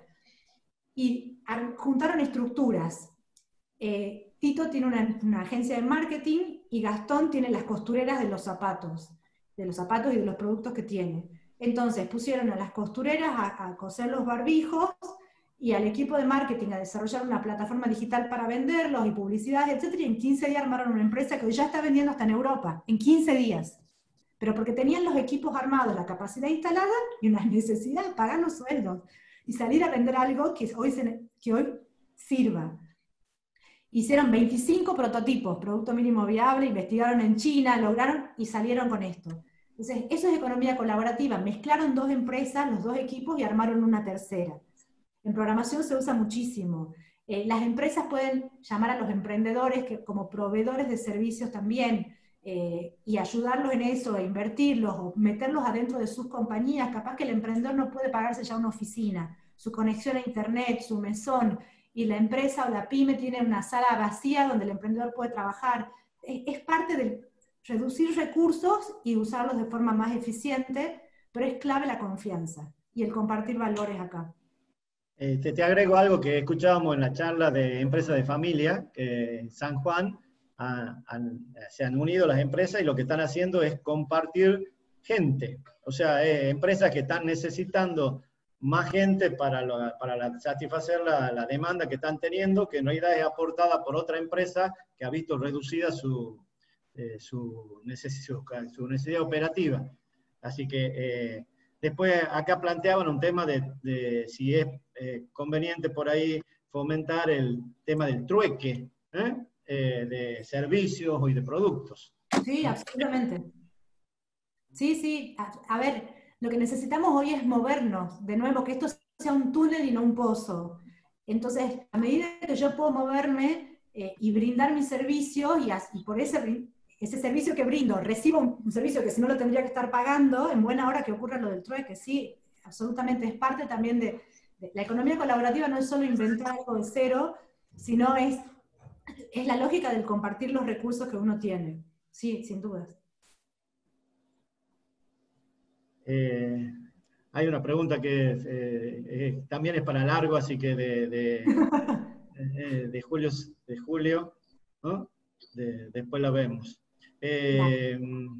S2: Y juntaron estructuras. Eh, Tito tiene una, una agencia de marketing y Gastón tiene las costureras de los zapatos, de los zapatos y de los productos que tiene. Entonces pusieron a las costureras a, a coser los barbijos y al equipo de marketing a desarrollar una plataforma digital para venderlos y publicidad, etcétera, y en quince días armaron una empresa que hoy ya está vendiendo hasta en Europa, en quince días. Pero porque tenían los equipos armados, la capacidad instalada y una necesidad de pagar los sueldos y salir a vender algo que hoy, se, que hoy sirva. Hicieron veinticinco prototipos, producto mínimo viable, investigaron en China, lograron y salieron con esto. Entonces, eso es economía colaborativa. Mezclaron dos empresas, los dos equipos, y armaron una tercera. En programación se usa muchísimo. Eh, las empresas pueden llamar a los emprendedores que, como proveedores de servicios también. eh, y ayudarlos en eso, e invertirlos, o meterlos adentro de sus compañías. Capaz que el emprendedor no puede pagarse ya una oficina, su conexión a internet, su mesón, y la empresa o la pyme tiene una sala vacía donde el emprendedor puede trabajar. Es, es parte de reducir recursos y usarlos de forma más eficiente, pero es clave la confianza y el compartir valores acá.
S1: Eh, te, te agrego algo que escuchábamos en la charla de empresas de familia, que en San Juan han, han, se han unido las empresas y lo que están haciendo es compartir gente. O sea, eh, empresas que están necesitando más gente para, lo, para la, satisfacer la, la demanda que están teniendo, que en realidad es aportada por otra empresa que ha visto reducida su, eh, su, necesidad, su necesidad operativa. Así que eh, después acá planteaban un tema de, de si es eh, conveniente por ahí fomentar el tema del trueque, ¿eh? Eh, de servicios y de productos.
S2: Sí, absolutamente. Sí, sí, a, a ver, lo que necesitamos hoy es movernos, de nuevo, que esto sea un túnel y no un pozo. Entonces, a medida que yo puedo moverme eh, y brindar mis servicios, y, así, y por ese, ese servicio que brindo, recibo un, un servicio que si no lo tendría que estar pagando, en buena hora que ocurra lo del trueque, sí, absolutamente, es parte también de, de la economía colaborativa, no es solo inventar algo de cero, sino es, es la lógica del compartir los recursos que uno tiene, sí, sin dudas.
S1: Eh, hay una pregunta que es, eh, eh, también es para largo, así que de, de, de, de Julio, de Julio ¿no? de, después la vemos. Eh,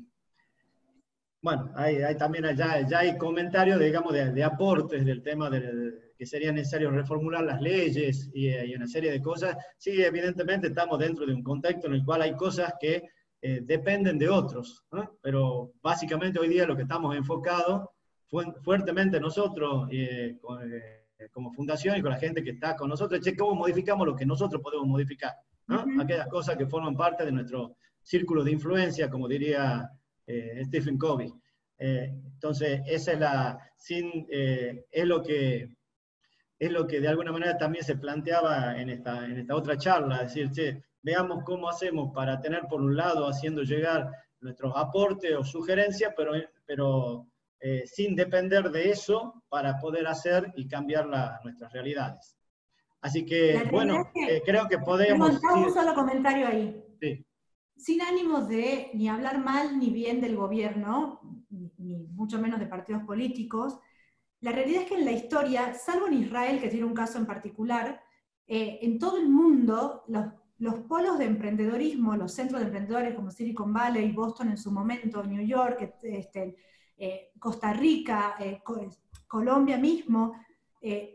S1: bueno, hay, hay también ya, ya hay comentarios, digamos, de, de aportes del tema de que sería necesario reformular las leyes y, y una serie de cosas. Sí, evidentemente estamos dentro de un contexto en el cual hay cosas que Eh, dependen de otros, ¿no? Pero básicamente hoy día lo que estamos enfocados fu fuertemente nosotros eh, con, eh, como fundación y con la gente que está con nosotros, es cómo modificamos lo que nosotros podemos modificar, ¿no? Uh-huh. Aquellas cosas que forman parte de nuestro círculo de influencia, como diría eh, Stephen Covey. Eh, entonces, esa es la, sin, eh, es lo que es lo que de alguna manera también se planteaba en esta, en esta otra charla, es decir, che, veamos cómo hacemos para tener por un lado haciendo llegar nuestros aportes o sugerencias, pero, pero eh, sin depender de eso para poder hacer y cambiar la, nuestras realidades. Así que, bueno, es que, eh, creo que podemos...
S2: Hago un solo comentario ahí.
S1: Sí.
S2: Sin ánimos de ni hablar mal ni bien del gobierno, ni, ni mucho menos de partidos políticos, la realidad es que en la historia, salvo en Israel, que tiene un caso en particular, eh, en todo el mundo, los, los polos de emprendedorismo, los centros de emprendedores como Silicon Valley, Boston en su momento, New York, este, eh, Costa Rica, eh, Colombia mismo, eh,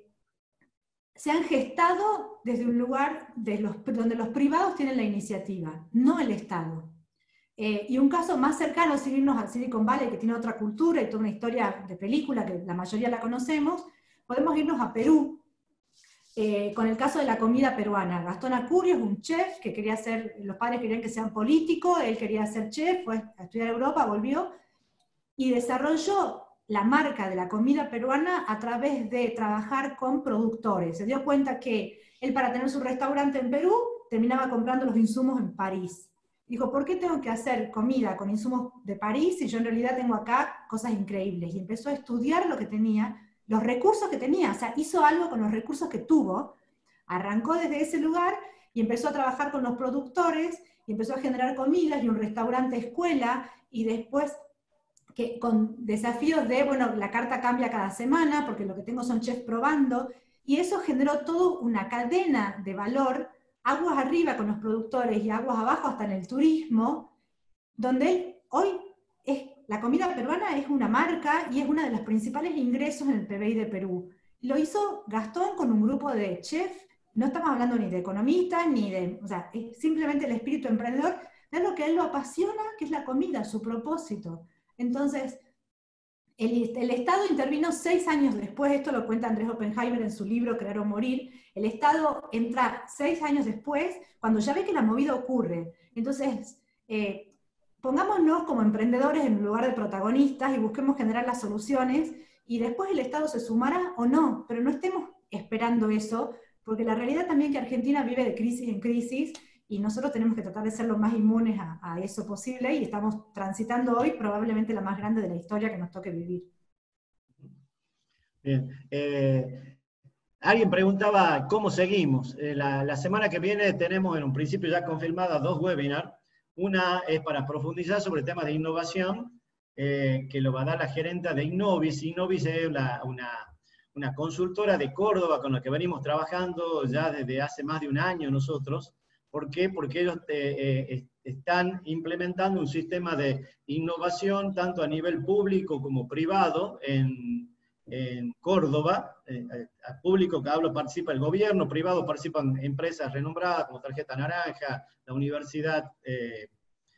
S2: se han gestado desde un lugar de los, donde los privados tienen la iniciativa, no el Estado. Eh, y un caso más cercano, sin irnos al Silicon Valley, que tiene otra cultura y toda una historia de película, que la mayoría la conocemos, podemos irnos a Perú, eh, con el caso de la comida peruana. Gastón Acurio es un chef que quería ser, los padres querían que sean políticos, él quería ser chef, fue a estudiar a Europa, volvió, y desarrolló la marca de la comida peruana a través de trabajar con productores. Se dio cuenta que él, para tener su restaurante en Perú, terminaba comprando los insumos en París. Dijo, ¿por qué tengo que hacer comida con insumos de París si yo en realidad tengo acá cosas increíbles? Y empezó a estudiar lo que tenía, los recursos que tenía, o sea, hizo algo con los recursos que tuvo, arrancó desde ese lugar y empezó a trabajar con los productores, y empezó a generar comidas y un restaurante escuela, y después que, con desafíos de, bueno, la carta cambia cada semana, porque lo que tengo son chefs probando, y eso generó toda una cadena de valor, aguas arriba con los productores y aguas abajo hasta en el turismo, donde él, hoy es, la comida peruana es una marca y es uno de los principales ingresos en el P B I de Perú. Lo hizo Gastón con un grupo de chefs, no estamos hablando ni de economistas, ni de, o sea, es simplemente el espíritu emprendedor, de lo que a él lo apasiona, que es la comida, su propósito. Entonces, el, el Estado intervino seis años después, esto lo cuenta Andrés Oppenheimer en su libro Crear o Morir. El Estado entra seis años después, cuando ya ve que la movida ocurre. Entonces, eh, pongámonos como emprendedores en lugar de protagonistas y busquemos generar las soluciones, y después el Estado se sumará o no, pero no estemos esperando eso, porque la realidad también es que Argentina vive de crisis en crisis, y nosotros tenemos que tratar de ser lo más inmunes a, a eso posible, y estamos transitando hoy probablemente la más grande de la historia que nos toque vivir.
S1: Bien. Eh, alguien preguntaba cómo seguimos. Eh, la, la semana que viene tenemos en un principio ya confirmadas dos webinars. Una es para profundizar sobre temas de innovación, eh, que lo va a dar la gerenta de Innovis. Innovis es la, una, una consultora de Córdoba con la que venimos trabajando ya desde hace más de un año nosotros. ¿Por qué? Porque ellos eh, eh, están implementando un sistema de innovación tanto a nivel público como privado en, en Córdoba. Eh, al público que hablo participa el gobierno, privado participan empresas renombradas como Tarjeta Naranja, la universidad, eh,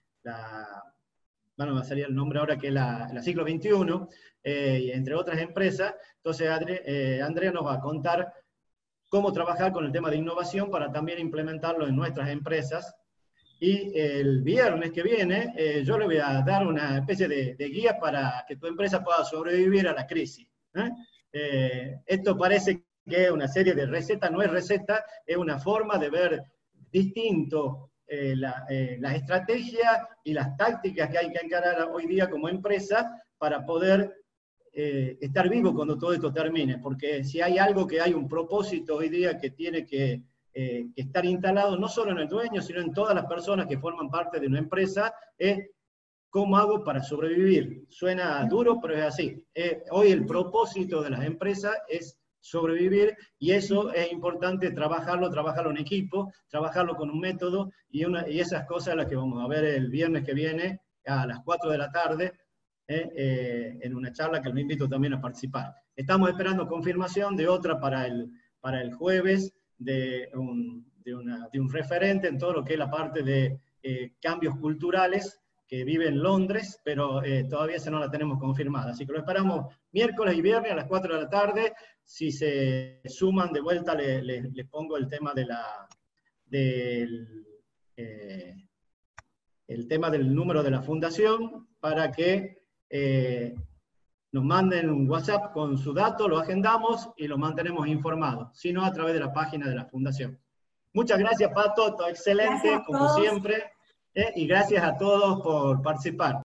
S1: la, bueno, me salía el nombre ahora que es la, la Siglo veintiuno, eh, entre otras empresas. Entonces André, eh, Andrea nos va a contar cómo trabajar con el tema de innovación para también implementarlo en nuestras empresas. Y el viernes que viene eh, yo le voy a dar una especie de, de guía para que tu empresa pueda sobrevivir a la crisis. ¿eh? Eh, esto parece que es una serie de recetas, no es receta, es una forma de ver distinto eh, la, eh, las estrategias y las tácticas que hay que encarar hoy día como empresa para poder eh, estar vivo cuando todo esto termine. Porque si hay algo que hay un propósito hoy día que tiene que, eh, que estar instalado no solo en el dueño, sino en todas las personas que forman parte de una empresa, es ¿cómo hago para sobrevivir? Suena duro, pero es así. Eh, hoy el propósito de las empresas es sobrevivir, y eso es importante trabajarlo, trabajarlo en equipo, trabajarlo con un método, y, una, y esas cosas las que vamos a ver el viernes que viene a las cuatro de la tarde, eh, eh, en una charla que los invito también a participar. Estamos esperando confirmación de otra para el, para el jueves, de un, de, una, de un referente en todo lo que es la parte de eh, cambios culturales, que vive en Londres, pero eh, todavía se no la tenemos confirmada. Así que lo esperamos miércoles y viernes a las cuatro de la tarde. Si se suman de vuelta, les le, le pongo el tema de la, del, eh, el tema del número de la fundación, para que eh, nos manden un WhatsApp con su dato, lo agendamos y lo mantenemos informado, sino a través de la página de la fundación. Muchas gracias, Pato, todo excelente, como siempre. Eh, y gracias a todos por participar.